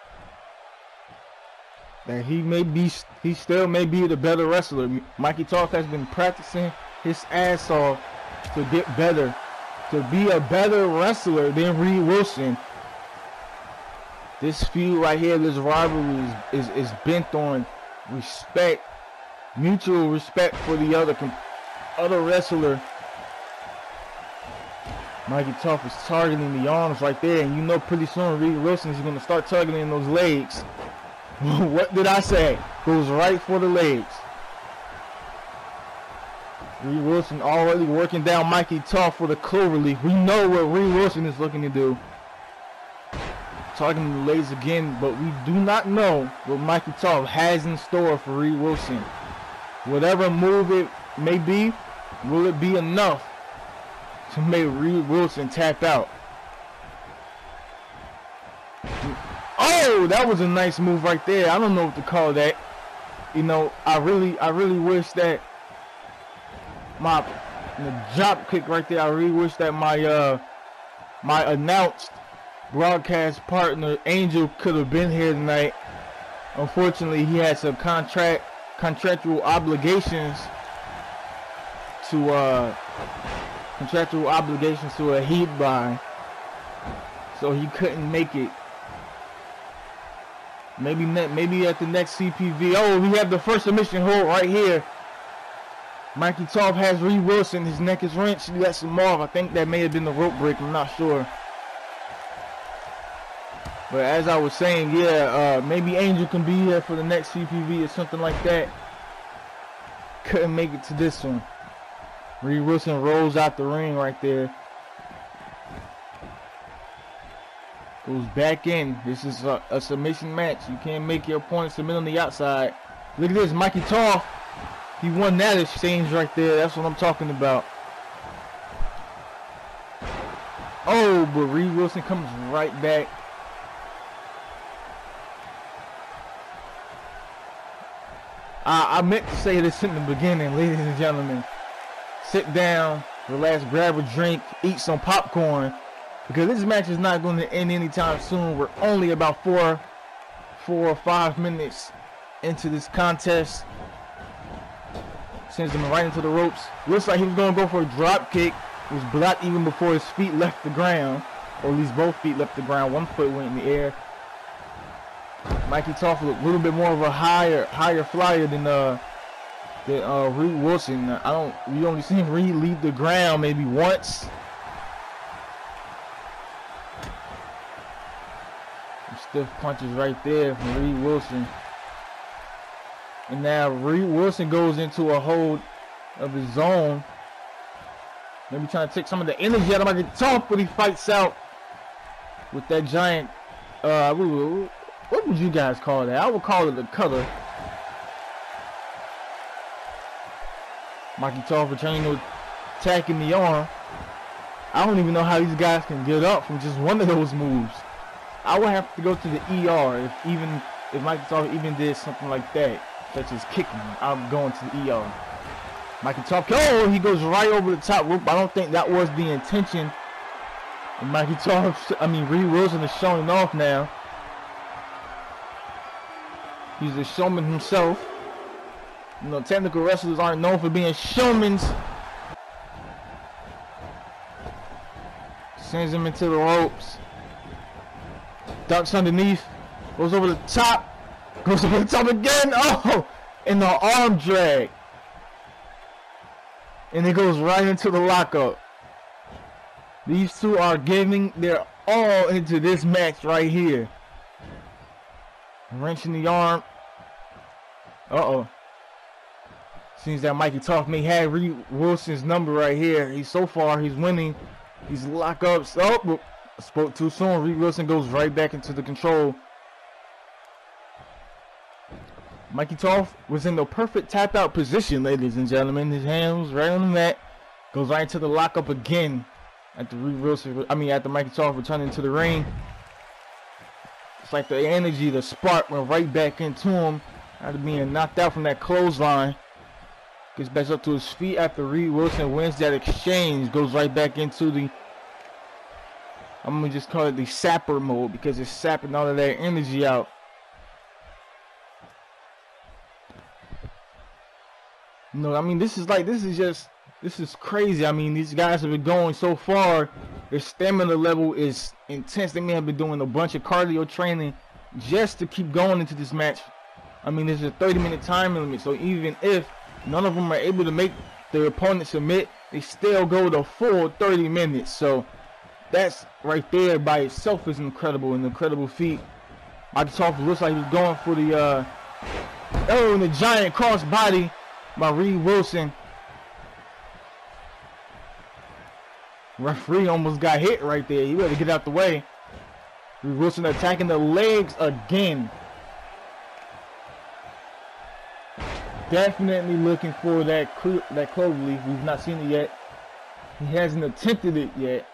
that he may be, he still may be the better wrestler. Mikey Toph has been practicing his ass off to get better, to be a better wrestler than Reid Wilson. This feud right here, this rivalry is, is, is bent on respect, mutual respect for the other other wrestler. Mikey Toph is targeting the arms right there, and you know pretty soon Reid Wilson is going to start targeting those legs. What did I say? Goes right for the legs. Reid Wilson already working down Mikey Toph for the cloverleaf. We know what Reid Wilson is looking to do. Targeting the legs again, but we do not know what Mikey Toph has in store for Reid Wilson. Whatever move it may be, will it be enough to make Reid Wilson tap out? Oh, that was a nice move right there. I don't know what to call that. You know, I really, I really wish that my the drop kick right there. I really wish that my uh my announced broadcast partner Angel could have been here tonight. Unfortunately, he had some contract contractual obligations to uh contractual obligations to a heat by, so he couldn't make it. Maybe ne maybe at the next C P V. Oh, we have the first submission hold right here. Mikey Toph has Reid Wilson. His neck is wrenched. He lets him off. I think that may have been the rope break. I'm not sure. But as I was saying, yeah, uh, maybe Angel can be here for the next C P V or something like that. Couldn't make it to this one. Reid Wilson rolls out the ring right there. Goes back in. This is a, a submission match. You can't make your opponent submit on the outside. Look at this, Mikey Toph. He won that exchange right there. That's what I'm talking about. Oh, but Reid Wilson comes right back. I, I meant to say this in the beginning, ladies and gentlemen. Sit down, relax, grab a drink, eat some popcorn, because this match is not going to end anytime soon. We're only about four, four or five minutes into this contest. Sends him right into the ropes. Looks like he was going to go for a drop kick. It was blocked even before his feet left the ground, or at least both feet left the ground. One foot went in the air. Mikey Toph a little bit more of a higher, higher flyer than uh, than uh, Reid Wilson. I don't. We only seen Reid leave the ground maybe once. Some stiff punches right there from Reid Wilson. And now Reid Wilson goes into a hold of his zone. Maybe trying to take some of the energy out of Mikey Toph, but he fights out with that giant. Uh, what would you guys call that? I would call it a cutter. Mikey Toph returning to attack in the arm. I don't even know how these guys can get up from just one of those moves. I would have to go to the E R if even if Mikey Toph even did something like that, such as kicking. I'm going to the E R. Mikey Toph, oh, he goes right over the top rope. I don't think that was the intention. And Mikey Toph, I mean, Reid Wilson is showing off now. He's a showman himself. You know, technical wrestlers aren't known for being showmans. Sends him into the ropes. Ducks underneath. Goes over the top. Goes over the top again. Oh! And the arm drag. And it goes right into the lockup. These two are giving their all into this match right here. Wrenching the arm. Uh-oh. Seems that Mikey Toph may have Reid Wilson's number right here. He's so far, he's winning. He's lockups. Oh, spoke too soon. Reid Wilson goes right back into the control. Mikey Toph was in the perfect tap out position, ladies and gentlemen. His hands right on the mat. Goes right into the lockup again. At the Reid Wilson, I mean, at the Mikey Toph returning to the ring. It's like the energy, the spark went right back into him. After being knocked out from that clothesline. Gets back up to his feet after Reid Wilson wins that exchange. Goes right back into the, I'm going to just call it the sapper mode, because it's sapping all of that energy out. You know, I mean, this is like, this is just, this is crazy. I mean, these guys have been going so far. Their stamina level is intense. They may have been doing a bunch of cardio training just to keep going into this match. I mean, there's a thirty minute time limit, so even if none of them are able to make their opponent submit, they still go the full thirty minutes. So that's right there by itself is incredible, an incredible feat. Mikey Toph looks like he's going for the uh oh, and the giant cross body by Reid Wilson. Referee almost got hit right there. You better get out the way. Reid Wilson attacking the legs again. Definitely looking for that that cloverleaf. We've not seen it yet. He hasn't attempted it yet.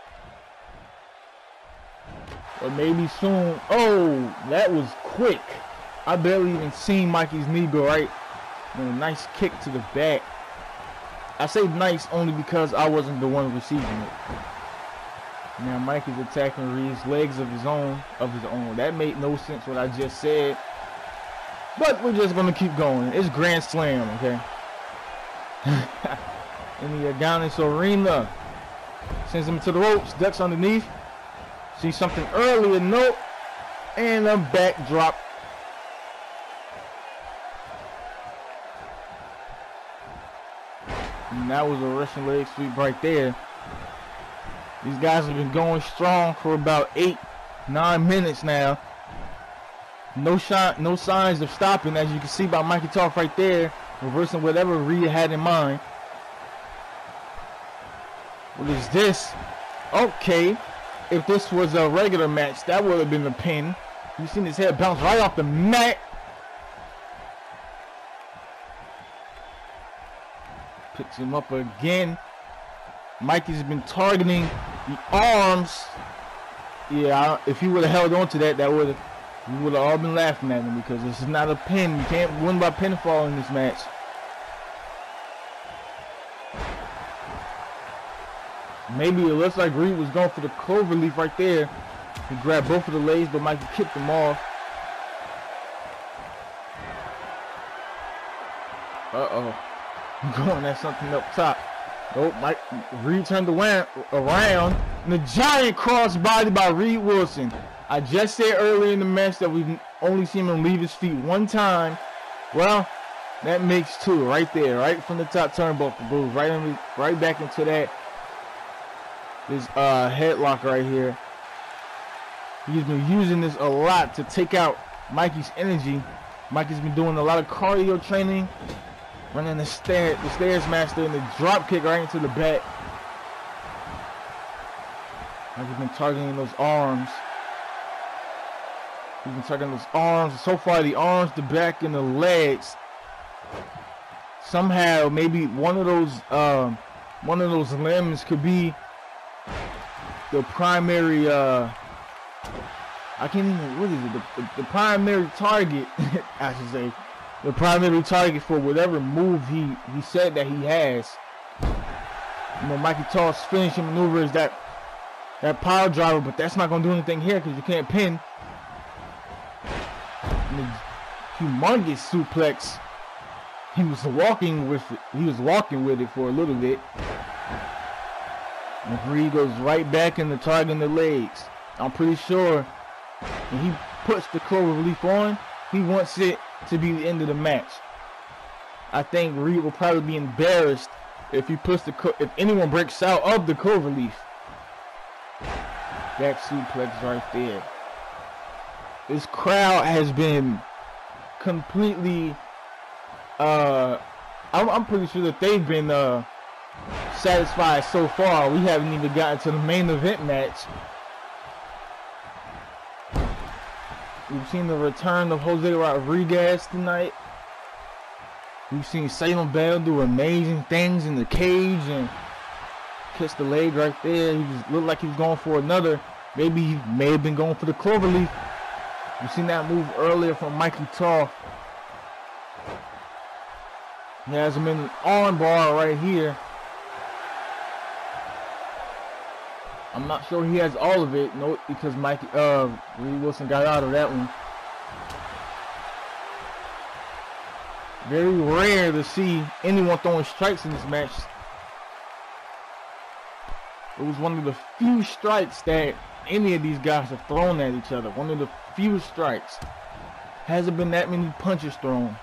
Or maybe soon. Oh, that was quick. I barely even seen Mikey's knee go right. And a nice kick to the back. I say nice only because I wasn't the one receiving it. Now Mike is attacking Reese's legs of his own, of his own. That made no sense what I just said. But we're just gonna keep going. It's Grand Slam, okay? In the Adonis Arena. Sends him to the ropes, ducks underneath. See something earlier, nope. And a backdrop. And that was a Russian leg sweep right there. These guys have been going strong for about eight, nine minutes now. No shot, no signs of stopping, as you can see by Mikey Toph right there, reversing whatever Reid had in mind. What is this? Okay, if this was a regular match, that would have been a pin. You seen his head bounce right off the mat. Picks him up again. Mikey's been targeting the arms. Yeah, if he would have held on to that, that would have, we would have all been laughing at him, because this is not a pin. You can't win by pinfall in this match. Maybe it looks like Reid was going for the cloverleaf right there. He grabbed both of the legs, but Mikey kicked them off. Uh-oh. Going at something up top. Oh, Mike, Reid turned around, and the giant crossbody by Reid Wilson. I just said earlier in the match that we've only seen him leave his feet one time. Well, that makes two right there, right from the top turnbuckle. Goes right in, right back into that this uh, headlock right here. He's been using this a lot to take out Mikey's energy. Mikey's been doing a lot of cardio training. Running the stair, the stairs master, and the drop kick right into the back. I've been targeting those arms. He's been tucking his arms. So far, the arms, the back, and the legs. Somehow, maybe one of those, um, one of those limbs could be the primary. Uh, I can't even. What is it? The, the, the primary target, I should say, the primary target for whatever move he he said that he has. You know, Mikey Toph's finishing maneuver is that that power driver, but that's not gonna do anything here because you can't pin. And the humongous suplex. He was walking with it. He was walking with it for a little bit. And Reid goes right back in the target in the legs. I'm pretty sure when he puts the clover leaf on, he wants it to be the end of the match. I think Reid will probably be embarrassed if he puts the if anyone breaks out of the clover leaf. Back suplex right there. This crowd has been completely. Uh, I'm, I'm pretty sure that they've been uh, satisfied so far. We haven't even gotten to the main event match. We've seen the return of Jose Rodriguez tonight. We've seen Salem Bell do amazing things in the cage and catch the leg right there. He just looked like he was going for another. Maybe he may have been going for the cloverleaf. We've seen that move earlier from Mikey Toph. He has him in an arm bar right here. I'm not sure he has all of it, no, because Mikey, uh, Reid Wilson got out of that one. Very rare to see anyone throwing strikes in this match. It was one of the few strikes that any of these guys have thrown at each other. One of the few strikes. Hasn't been that many punches thrown.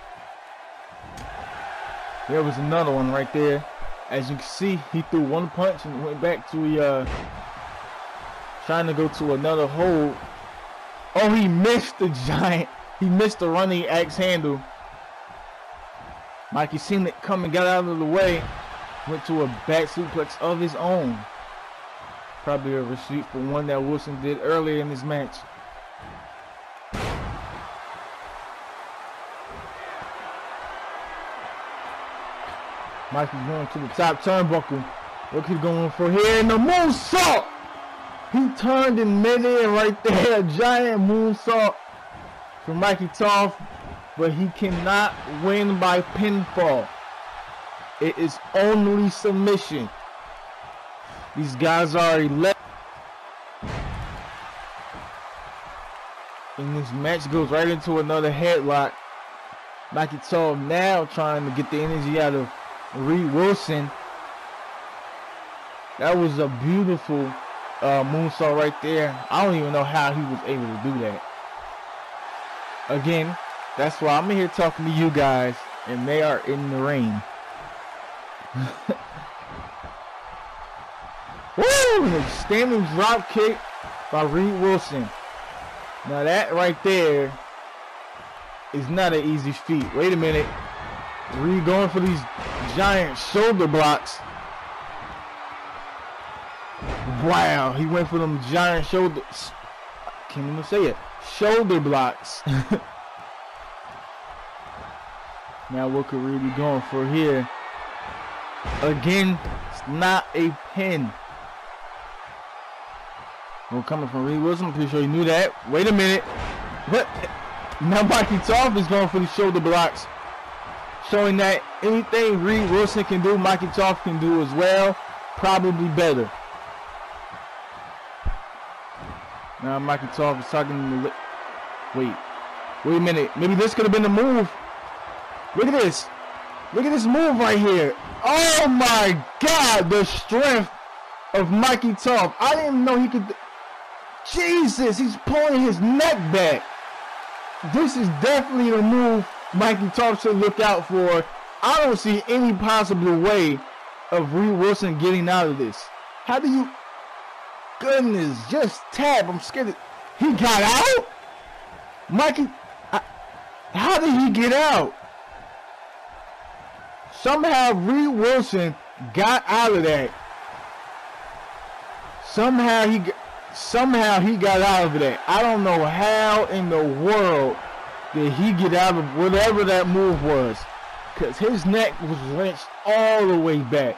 There was another one right there. As you can see, he threw one punch and went back to uh, trying to go to another hold. Oh, he missed the giant. He missed the running axe handle. Mikey seen it come and got out of the way. Went to a back suplex of his own. Probably a receipt for one that Wilson did earlier in this match. Mikey's going to the top turnbuckle. What he's going for here in the moonsault. He turned in midair right there. A giant moonsault from Mikey Toph. But he cannot win by pinfall. It is only submission. These guys are eleven. And this match goes right into another headlock. Mikey Toph now trying to get the energy out of Reid Wilson. That was a beautiful uh, moonsault right there. I don't even know how he was able to do that. Again, that's why I'm here talking to you guys, and they are in the ring. Woo! An standing drop kick by Reid Wilson. Now that right there is not an easy feat. Wait a minute. Reid going for these giant shoulder blocks. Wow, he went for them giant shoulders. Can't even say it. Shoulder blocks. Now what could Reid be going for here? Again, it's not a pin. Well, coming from Reid Wilson, I'm pretty sure you knew that. Wait a minute. What? Now Mikey Toph is going for the shoulder blocks. Showing that anything Reid Wilson can do, Mikey Toph can do as well. Probably better. Now Mikey Toph is talking to the... Wait. Wait a minute. Maybe this could have been the move. Look at this. Look at this move right here. Oh my God. The strength of Mikey Toph. I didn't know he could... Jesus. He's pulling his neck back. This is definitely the move Mikey Toph should look out for. I don't see any possible way of Reid Wilson getting out of this. How do you... Goodness. Just tap. I'm scared. Of... He got out? Mikey... I... How did he get out? Somehow Reid Wilson got out of that. Somehow he got, somehow he got out of that. I don't know how in the world did he get out of whatever that move was, because his neck was wrenched all the way back.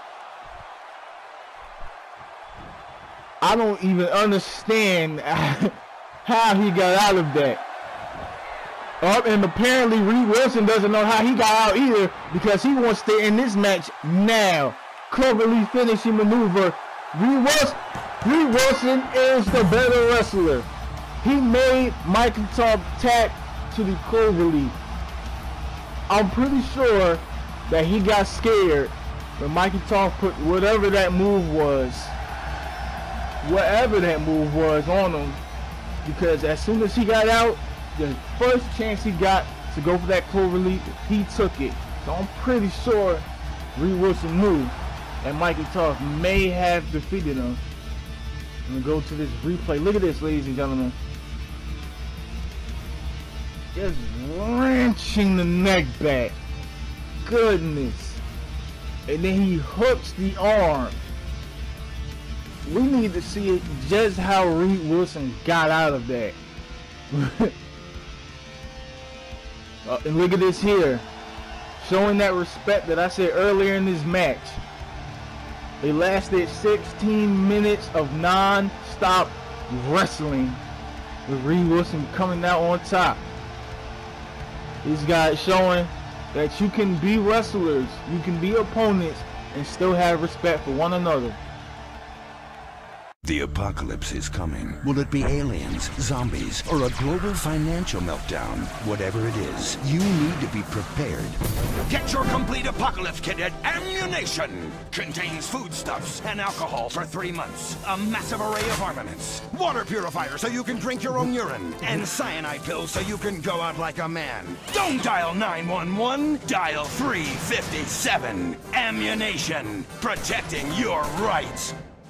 I don't even understand how he got out of that. Oh, and apparently Reid Wilson doesn't know how he got out either, because he wants to end this match now. Cleverly finishing maneuver. Reid Wilson, Reid Wilson is the better wrestler. He made Mikey Toph tap to the cloverleaf. I'm pretty sure that he got scared when Mikey Toph put whatever that move was, whatever that move was on him, because as soon as he got out, the first chance he got to go for that cloverleaf, he took it. So I'm pretty sure Reid Wilson knew and Mikey Toph may have defeated him. I'm gonna go to this replay. Look at this, ladies and gentlemen. Just wrenching the neck back. Goodness. And then he hooks the arm. We need to see just how Reid Wilson got out of that. uh, and look at this here. Showing that respect that I said earlier in this match. They lasted sixteen minutes of non-stop wrestling with Reid Wilson coming out on top. These guys showing that you can be wrestlers, you can be opponents, and still have respect for one another. The apocalypse is coming. Will it be aliens, zombies, or a global financial meltdown? Whatever it is, you need to be prepared. Get your complete apocalypse kit at Ammunition. Contains foodstuffs and alcohol for three months. A massive array of armaments. Water purifier so you can drink your own urine. And cyanide pills so you can go out like a man. Don't dial nine one one, dial three fifty-seven. Ammunition. Protecting your rights.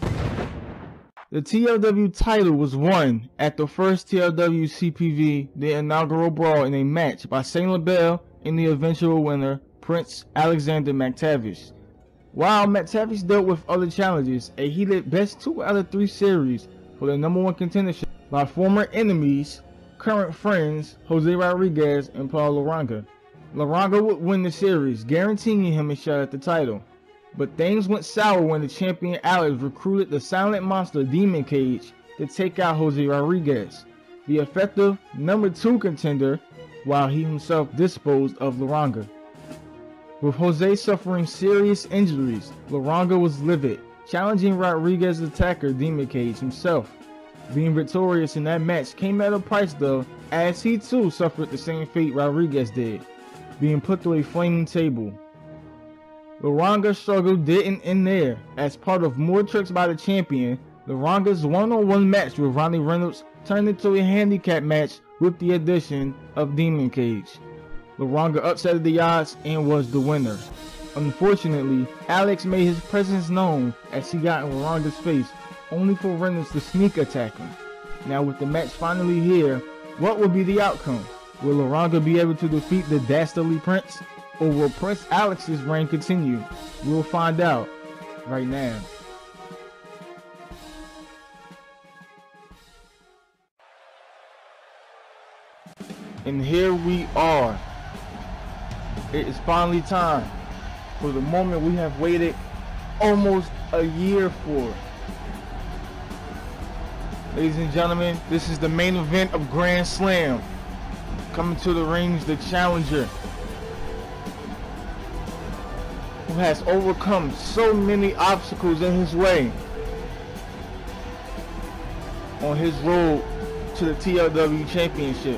The T L W title was won at the first T L W C P V, the inaugural brawl, in a match by Salem Bell and the eventual winner, Prince Alexander MacTavish. While MacTavish dealt with other challenges, a heated best two out of three series for the number one contendership by former enemies, current friends, Jose Rodriguez and Paul Laranga. Laranga would win the series, guaranteeing him a shot at the title. But things went sour when the champion Alex recruited the silent monster Demon Cage to take out Jose Rodriguez, the effective number two contender, while he himself disposed of Laranga. With Jose suffering serious injuries, Laranga was livid, challenging Rodriguez's attacker Demon Cage himself. Being victorious in that match came at a price though, as he too suffered the same fate Rodriguez did, being put through a flaming table. Laranga's struggle didn't end there. As part of more tricks by the champion, Laranga's one-on-one match with Ronnie Reynolds turned into a handicap match with the addition of Demon Cage. Laranga upset the odds and was the winner. Unfortunately, Alex made his presence known as he got in Laranga's face, only for Reynolds to sneak attack him. Now with the match finally here, what will be the outcome? Will Laranga be able to defeat the dastardly Prince? Or will Prince Alex's reign continue? We'll find out right now. And here we are. It is finally time for the moment we have waited almost a year for. Ladies and gentlemen, this is the main event of Grand Slam. Coming to the rings, the challenger, who has overcome so many obstacles in his way on his road to the T L W Championship.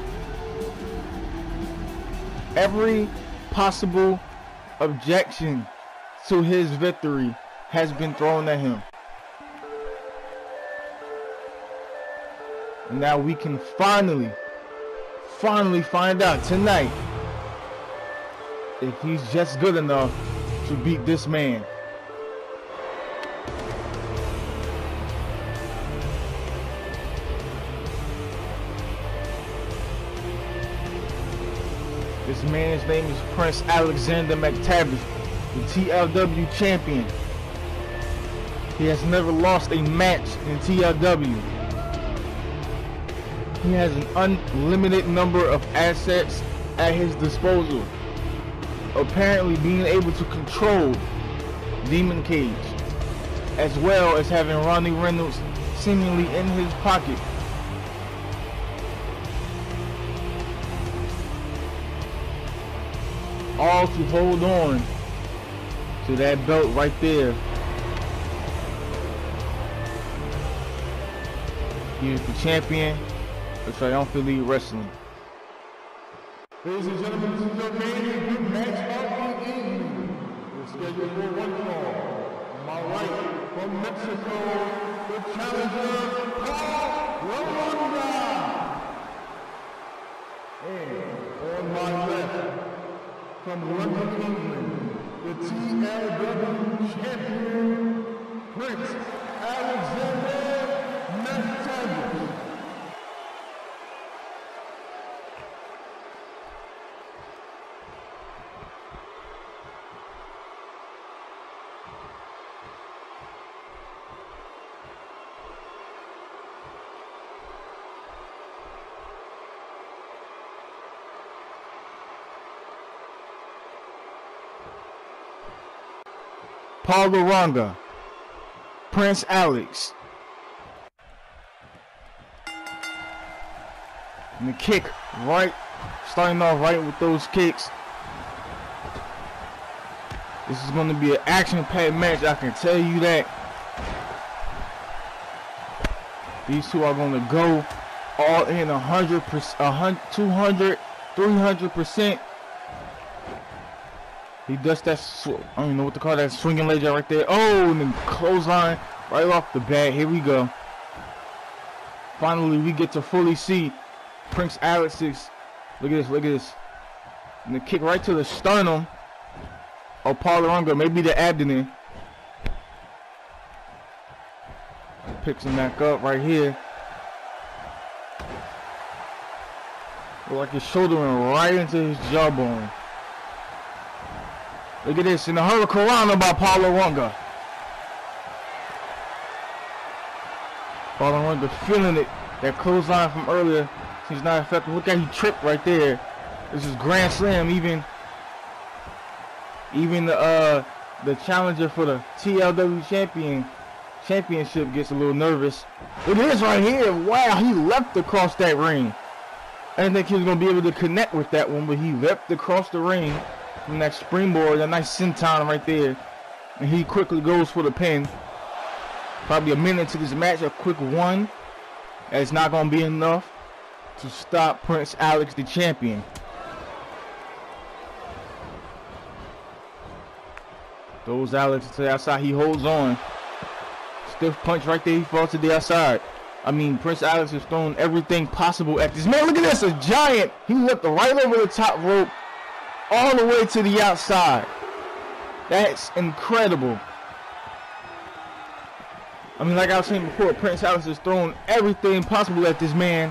Every possible objection to his victory has been thrown at him. And now we can finally, finally find out tonight if he's just good enough to beat this man. This man's name is Prince Alexander MacTavish, the T L W Champion. He has never lost a match in T L W. He has an unlimited number of assets at his disposal. Apparently being able to control Demon Cage, as well as having Ronnie Reynolds seemingly in his pocket. All to hold on to that belt right there. Here's the champion of Triumphantly Wrestling. Ladies and gentlemen, this is your main event match of the evening. We're scheduled for one fall. On my right, from Mexico, the challenger, Laranga. And on my left, from London, England, the T L W Champion, Prince Alexander MacTavish. Paul Laranga, Prince Alex, and the kick right, starting off right with those kicks. This is going to be an action-packed match, I can tell you that. These two are going to go all in one hundred percent, two hundred, three hundred percent. He does that, sw I don't even know what to call that, swinging leg right there. Oh, and then clothesline right off the bat. Here we go. Finally, we get to fully see Prince Alex's. Look at this, look at this. And the kick right to the sternum of Paul Laranga, maybe the abdomen. Picks him back up right here. Look like he's shouldering right into his jawbone. Look at this, in the Hurricanrana by Paul Laranga. Paul Laranga feeling it. That clothesline from earlier seems not effective. Look at he tripped right there. This is Grand Slam. Even, even the uh, the challenger for the T L W Champion Championship gets a little nervous. Look at this right here. Wow, he leapt across that ring. I didn't think he was gonna be able to connect with that one, but he leapt across the ring. From that springboard, that nice senton right there, and he quickly goes for the pin. Probably a minute to this match, a quick one. It's not going to be enough to stop Prince Alex, the champion. Throws Alex to the outside. He holds on. Stiff punch right there. He falls to the outside. I mean, Prince Alex is throwing everything possible at this man. Look at this, a giant. He leapt right over the top rope, all the way to the outside. That's incredible. I mean, like I was saying before, Prince Alex is throwing everything possible at this man.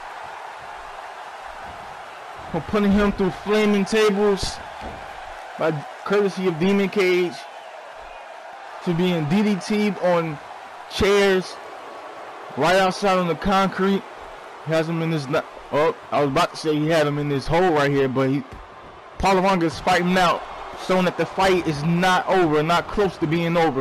From putting him through flaming tables by courtesy of Demon Cage, to being D D T'd on chairs right outside on the concrete. He has him in this, oh, I was about to say he had him in this hole right here, but he Paul Laranga is fighting out, showing that the fight is not over, not close to being over.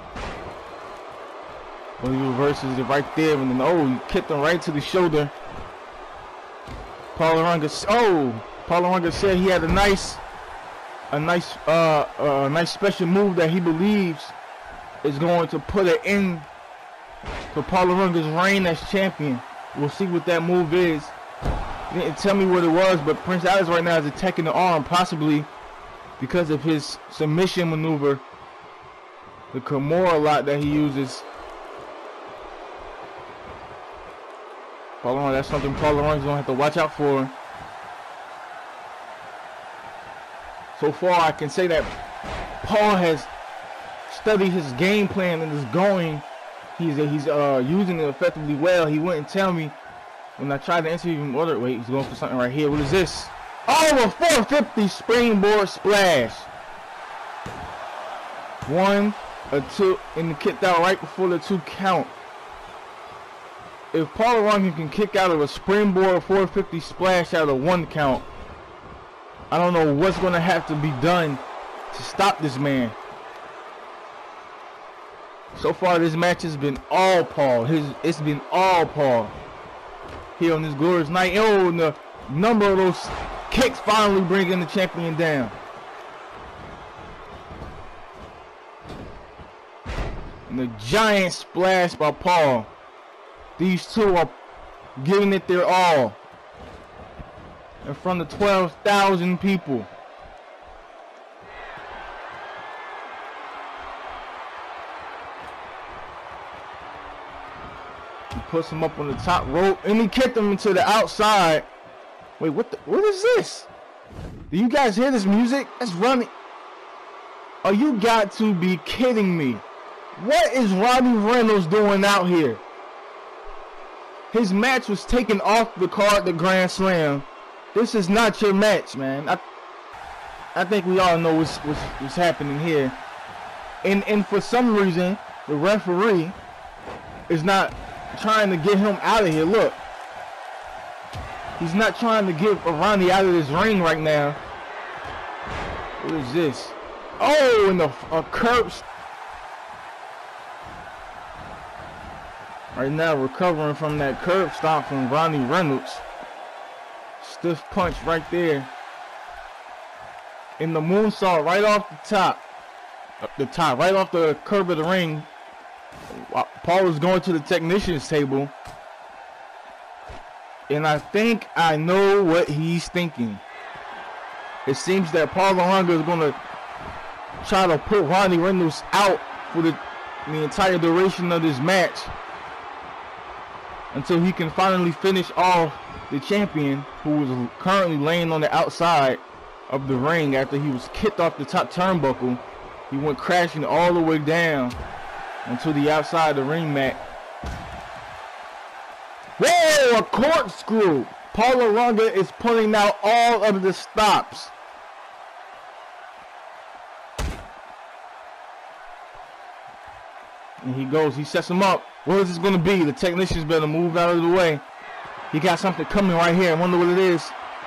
Well, he reverses it right there, and then, oh, he kicked him right to the shoulder. Paul Laranga, oh, Paul Laranga said he had a nice, a nice, uh, uh, a nice special move that he believes is going to put an end to Paul Laranga's reign as champion. We'll see what that move is. He didn't tell me what it was, but Prince Alex right now is attacking the arm, possibly because of his submission maneuver, the Kimura lock that he uses. Paul Laranga, that's something Paul Laranga's gonna have to watch out for. So far, I can say that Paul has studied his game plan and is going. He's he's uh, using it effectively well. He wouldn't tell me when I tried to interview him. Other wait, he's going for something right here. What is this? Oh, a four fifty springboard splash. One, a two and kicked out right before the two count. If Paul Laranga can kick out of a springboard four fifty splash out of one count, I don't know what's going to have to be done to stop this man. So far, this match has been all Paul. His, it's been all Paul here on this glorious night. Oh, and the number of those kicks finally bringing the champion down. And the giant splash by Paul. These two are giving it their all in front of twelve thousand people. He puts him up on the top rope and he kicked him into the outside. Wait, what the, what is this? Do you guys hear this music? That's running. Oh, you got to be kidding me. What is Ronnie Reynolds doing out here? His match was taken off the card, the Grand Slam. This is not your match, man. I, I think we all know what's, what's, what's happening here. And, and for some reason, the referee is not trying to get him out of here. Look. He's not trying to get Ronnie out of this ring right now. What is this? Oh, and the a curb. Right now, recovering from that curb stomp from Ronnie Reynolds. Stiff punch right there. And the moonsault right off the top. The top, right off the curb of the ring. Paul is going to the technician's table. And I think I know what he's thinking. It seems that Paul Laranga is going to try to put Ronnie Reynolds out for the, the entire duration of this match, until he can finally finish off the champion, who is currently laying on the outside of the ring after he was kicked off the top turnbuckle. He went crashing all the way down onto the outside of the ring mat. Whoa, a corkscrew. Paul Laranga is pulling out all of the stops. And he goes, he sets him up. What is this going to be? The technician's better move out of the way. He got something coming right here. I wonder what it is.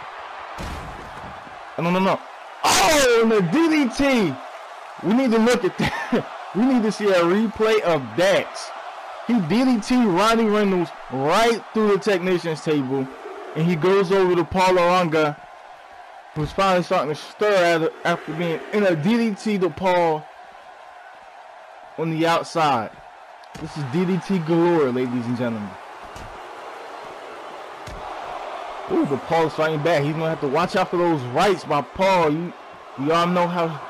Oh, no, no, no. Oh, and the D D T. We need to look at that. We need to see a replay of that. He D D T'd Ronnie Reynolds right through the technician's table. And he goes over to Paul Laranga, who's finally starting to stir after being in a D D T to Paul on the outside. This is D D T galore, ladies and gentlemen. Ooh, but Paul's fighting back. He's going to have to watch out for those rights by Paul. You, you all know how...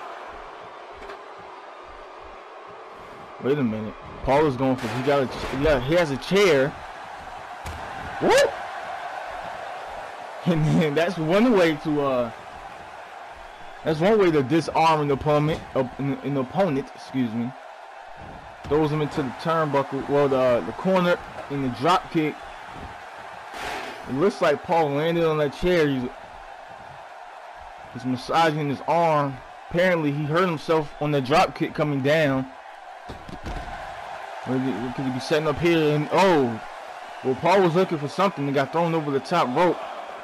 Wait a minute. Paul is going for... He, got a, he, got, he has a chair. What? And then that's one way to... uh. That's one way to disarm an opponent. Uh, an, an opponent, excuse me. Throws him into the turnbuckle, well, the, the corner in the drop kick. It looks like Paul landed on that chair. He's, he's massaging his arm. Apparently, he hurt himself on the drop kick coming down. Or could he be setting up here? And oh, well, Paul was looking for something and got thrown over the top rope.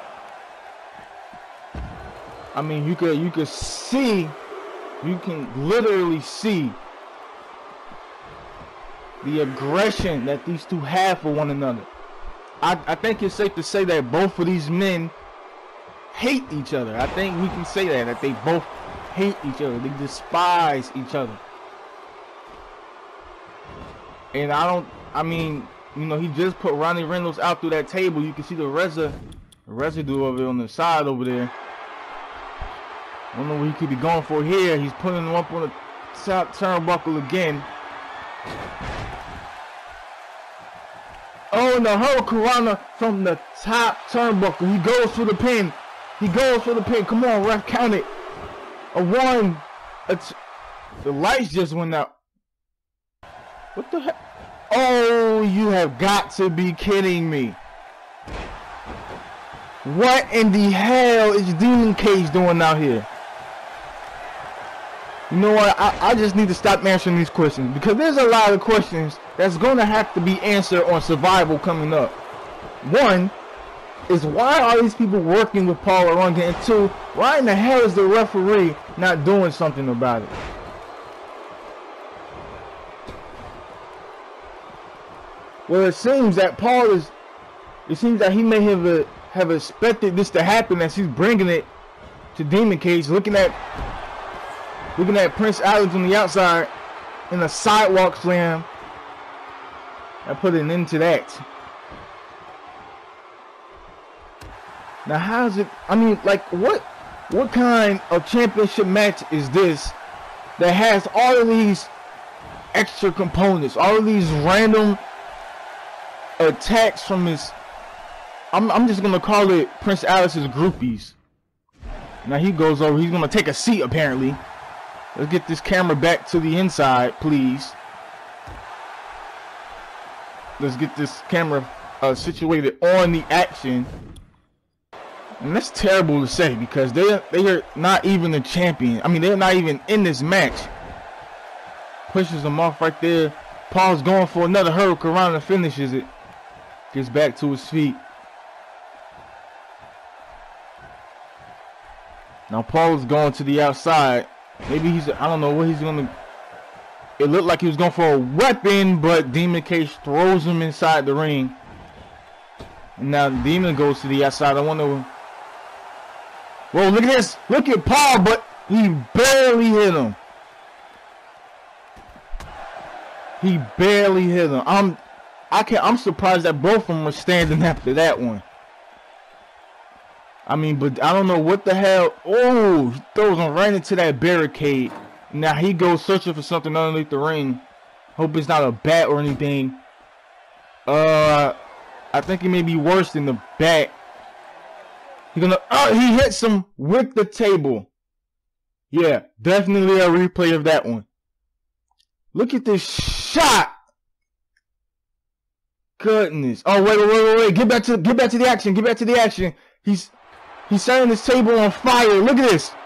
I mean, you could you could see, you can literally see the aggression that these two have for one another. I, I think it's safe to say that both of these men hate each other. I think we can say that, that they both hate each other. They despise each other. And I don't, I mean, you know, he just put Ronnie Reynolds out through that table. You can see the, resi the residue of it on the side over there. I don't know what he could be going for here. He's putting him up on the top turnbuckle again. Oh, and the Hurricanrana from the top turnbuckle. He goes for the pin. He goes for the pin. Come on, ref, count it. A one. A t the lights just went out. What the heck? Oh, you have got to be kidding me. What in the hell is Demon Cage doing out here? You know what? I, I just need to stop answering these questions because there's a lot of questions that's going to have to be answered on Survival coming up. One is, why are these people working with Paul Laranga? And two, why in the hell is the referee not doing something about it? Well, it seems that Paul is, it seems that he may have uh, have expected this to happen as he's bringing it to Demon Cage, looking at looking at Prince Alex on the outside in a sidewalk slam. I put an end to that. Now, how's it? I mean, like, what what kind of championship match is this that has all of these extra components, all of these random attacks from his, I'm, I'm just gonna call it Prince Alex's groupies. Now he goes over, he's gonna take a seat apparently. Let's get this camera back to the inside, please. Let's get this camera uh, situated on the action. And that's terrible to say because they they are not even the champion. I mean, they're not even in this match. Pushes them off right there. Paul's going for another hurricane around and finishes it. Gets back to his feet. Now Paul's going to the outside. Maybe he's, I don't know what he's gonna. It looked like he was going for a weapon, but Demon Cage throws him inside the ring. And now Demon goes to the outside. I wonder. Whoa, look at this. Look at Paul, but he barely hit him. He barely hit him. I'm I can't I'm surprised that both of them were standing after that one. I mean, but I don't know what the hell. Oh, he throws him right into that barricade. Now he goes searching for something underneath the ring. Hope it's not a bat or anything. Uh I think it may be worse than the bat. He's gonna, oh, he hits him with the table. Yeah, definitely a replay of that one. Look at this shot. Goodness. Oh, wait, wait, wait, wait. Get back to, get back to the action. Get back to the action. He's, he's setting this table on fire. Look at this.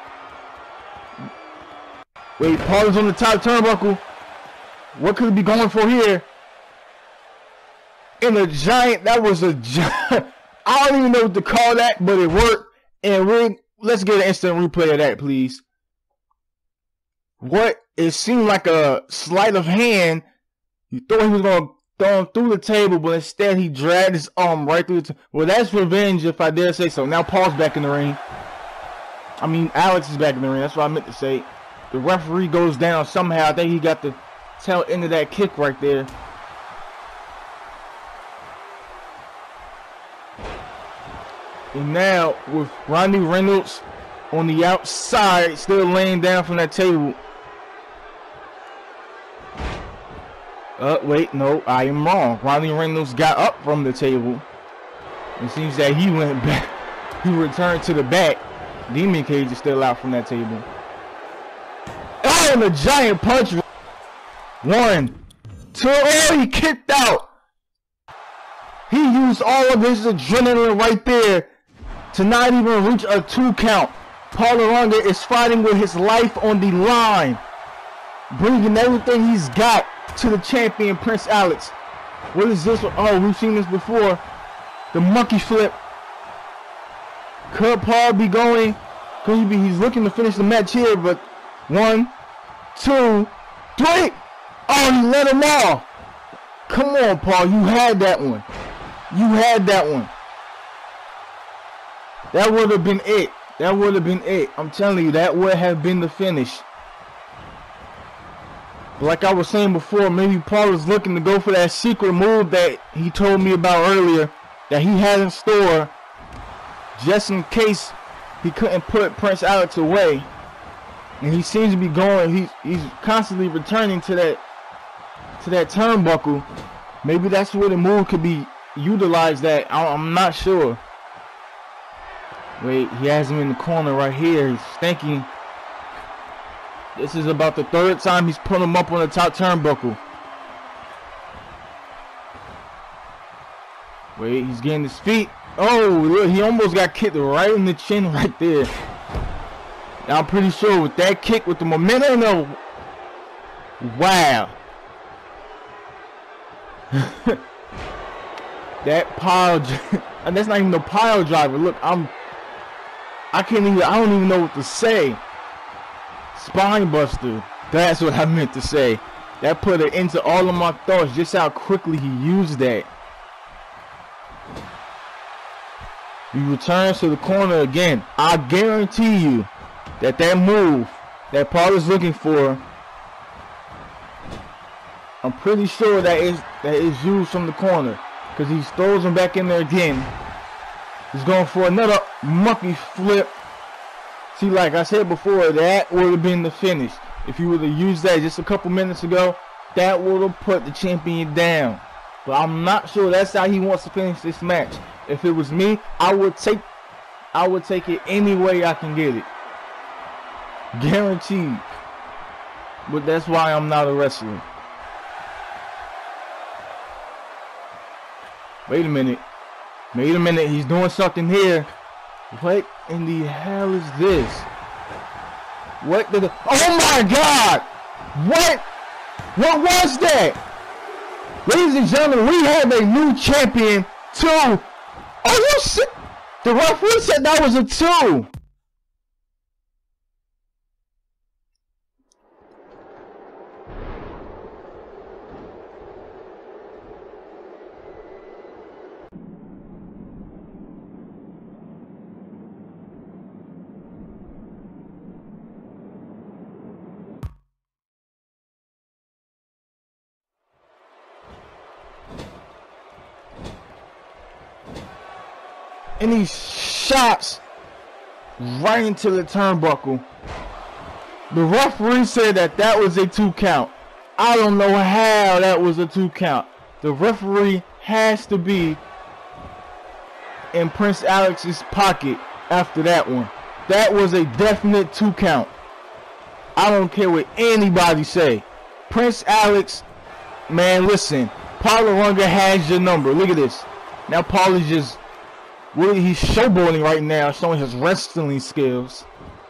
Wait, Paul is on the top turnbuckle. What could he be going for here? And a giant, that was a giant. I don't even know what to call that, but it worked. And we let's get an instant replay of that, please. What? It seemed like a sleight of hand. You thought he was going to throw him through the table, but instead he dragged his arm right through the table. Well, that's revenge, if I dare say so. Now Paul's back in the ring. I mean, Alex is back in the ring. That's what I meant to say. The referee goes down somehow. I think he got the tail end of that kick right there. And now with Ronnie Reynolds on the outside, still laying down from that table. Uh, wait, no, I am wrong. Ronnie Reynolds got up from the table. It seems that he went back. He returned to the back. Demon Cage is still out from that table. Oh, and a giant punch. One, two, oh, he kicked out. He used all of his adrenaline right there to not even reach a two count. Paul Laranga is fighting with his life on the line, bringing everything he's got to the champion, Prince Alex. What is this? Oh, we've seen this before. The monkey flip. Could Paul be going? Could he be? He's looking to finish the match here, but one, two, three. Oh, he let him off. Come on, Paul. You had that one. You had that one. That would have been it. That would have been it. I'm telling you, that would have been the finish. But like I was saying before, maybe Paul is looking to go for that secret move that he told me about earlier, that he had in store, just in case he couldn't put Prince Alex away. And he seems to be going, he's, he's constantly returning to that, to that turnbuckle. Maybe that's where the move could be utilized at. I'm not sure. Wait, he has him in the corner right here. He's thinking. This is about the third time he's put him up on the top turnbuckle. Wait, he's getting his feet. Oh, look, he almost got kicked right in the chin right there. And I'm pretty sure with that kick, with the momentum of, wow. That pile, and that's not even the pile driver. Look, I'm, I can't even, I don't even know what to say. Spine buster. That's what I meant to say. That put it into all of my thoughts, just how quickly he used that. He returns to the corner again. I guarantee you that that move that Paul is looking for, I'm pretty sure that is that is used from the corner, because he throws him back in there again. He's going for another monkey flip. See, like I said before, that would have been the finish. If you would have used that just a couple minutes ago, that would have put the champion down. But I'm not sure that's how he wants to finish this match. If it was me, I would take I would take it any way I can get it. Guaranteed. But that's why I'm not a wrestler. Wait a minute. Wait a minute. He's doing something here. What in the hell is this? What did the... Oh my God! What? What was that? Ladies and gentlemen, we have a new champion. Two. Oh, you said... The referee said that was a two. And he shots right into the turnbuckle. The referee said that that was a two count. I don't know how that was a two count. The referee has to be in Prince Alex's pocket after that one. That was a definite two count. I don't care what anybody say. Prince Alex, man, listen. Paul Laranga has your number. Look at this. Now Paul is just... Really, he's showboating right now, showing his wrestling skills.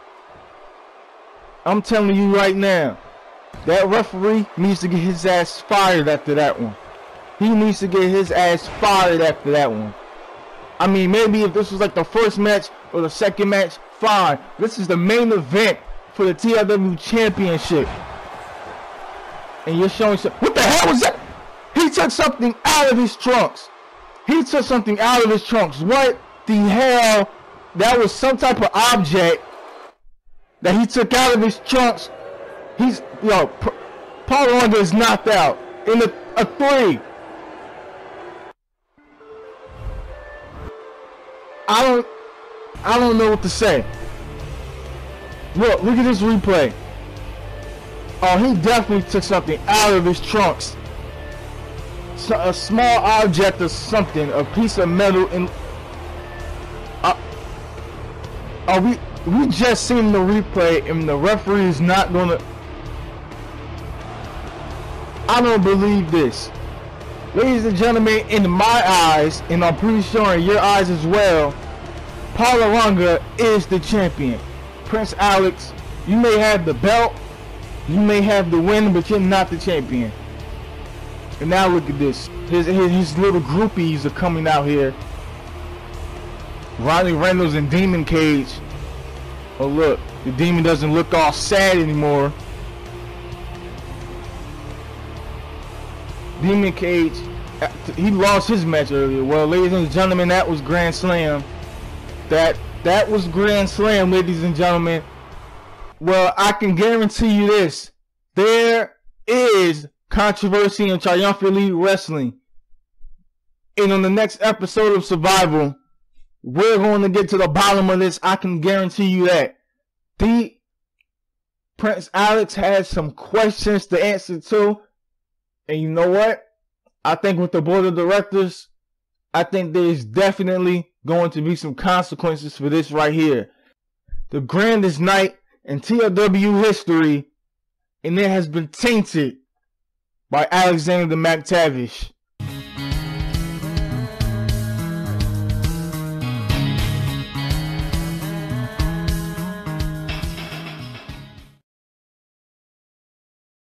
I'm telling you right now, that referee needs to get his ass fired after that one. He needs to get his ass fired after that one. I mean, maybe if this was like the first match or the second match, fine. This is the main event for the T L W Championship. And you're showing some... What the hell was that? He took something out of his trunks. He took something out of his trunks. What the hell? That was some type of object that he took out of his trunks. He's, yo, Paul Laranga is knocked out in a, a three. I don't, I don't know what to say. Look, look at this replay. Oh, he definitely took something out of his trunks. A small object or something, a piece of metal, in uh, are we we just seen the replay and the referee is not gonna... I don't believe this. Ladies and gentlemen, in my eyes, and I'm pretty sure in your eyes as well, Paul Laranga is the champion. Prince Alex, you may have the belt, you may have the win, but you're not the champion. And now look at this. His, his, his little groupies are coming out here. Ronnie Reynolds and Demon Cage. Oh look, the Demon doesn't look all sad anymore. Demon Cage, he lost his match earlier. Well, ladies and gentlemen, that was Grand Slam. That that was Grand Slam, ladies and gentlemen. Well, I can guarantee you this. There is controversy in Triumphant Elite Wrestling. And on the next episode of Survival, we're going to get to the bottom of this. I can guarantee you that. The Prince Alex has some questions to answer to. And you know what? I think with the board of directors, I think there's definitely going to be some consequences for this right here. The grandest night in T L W history, and it has been tainted by Alexander the MacTavish.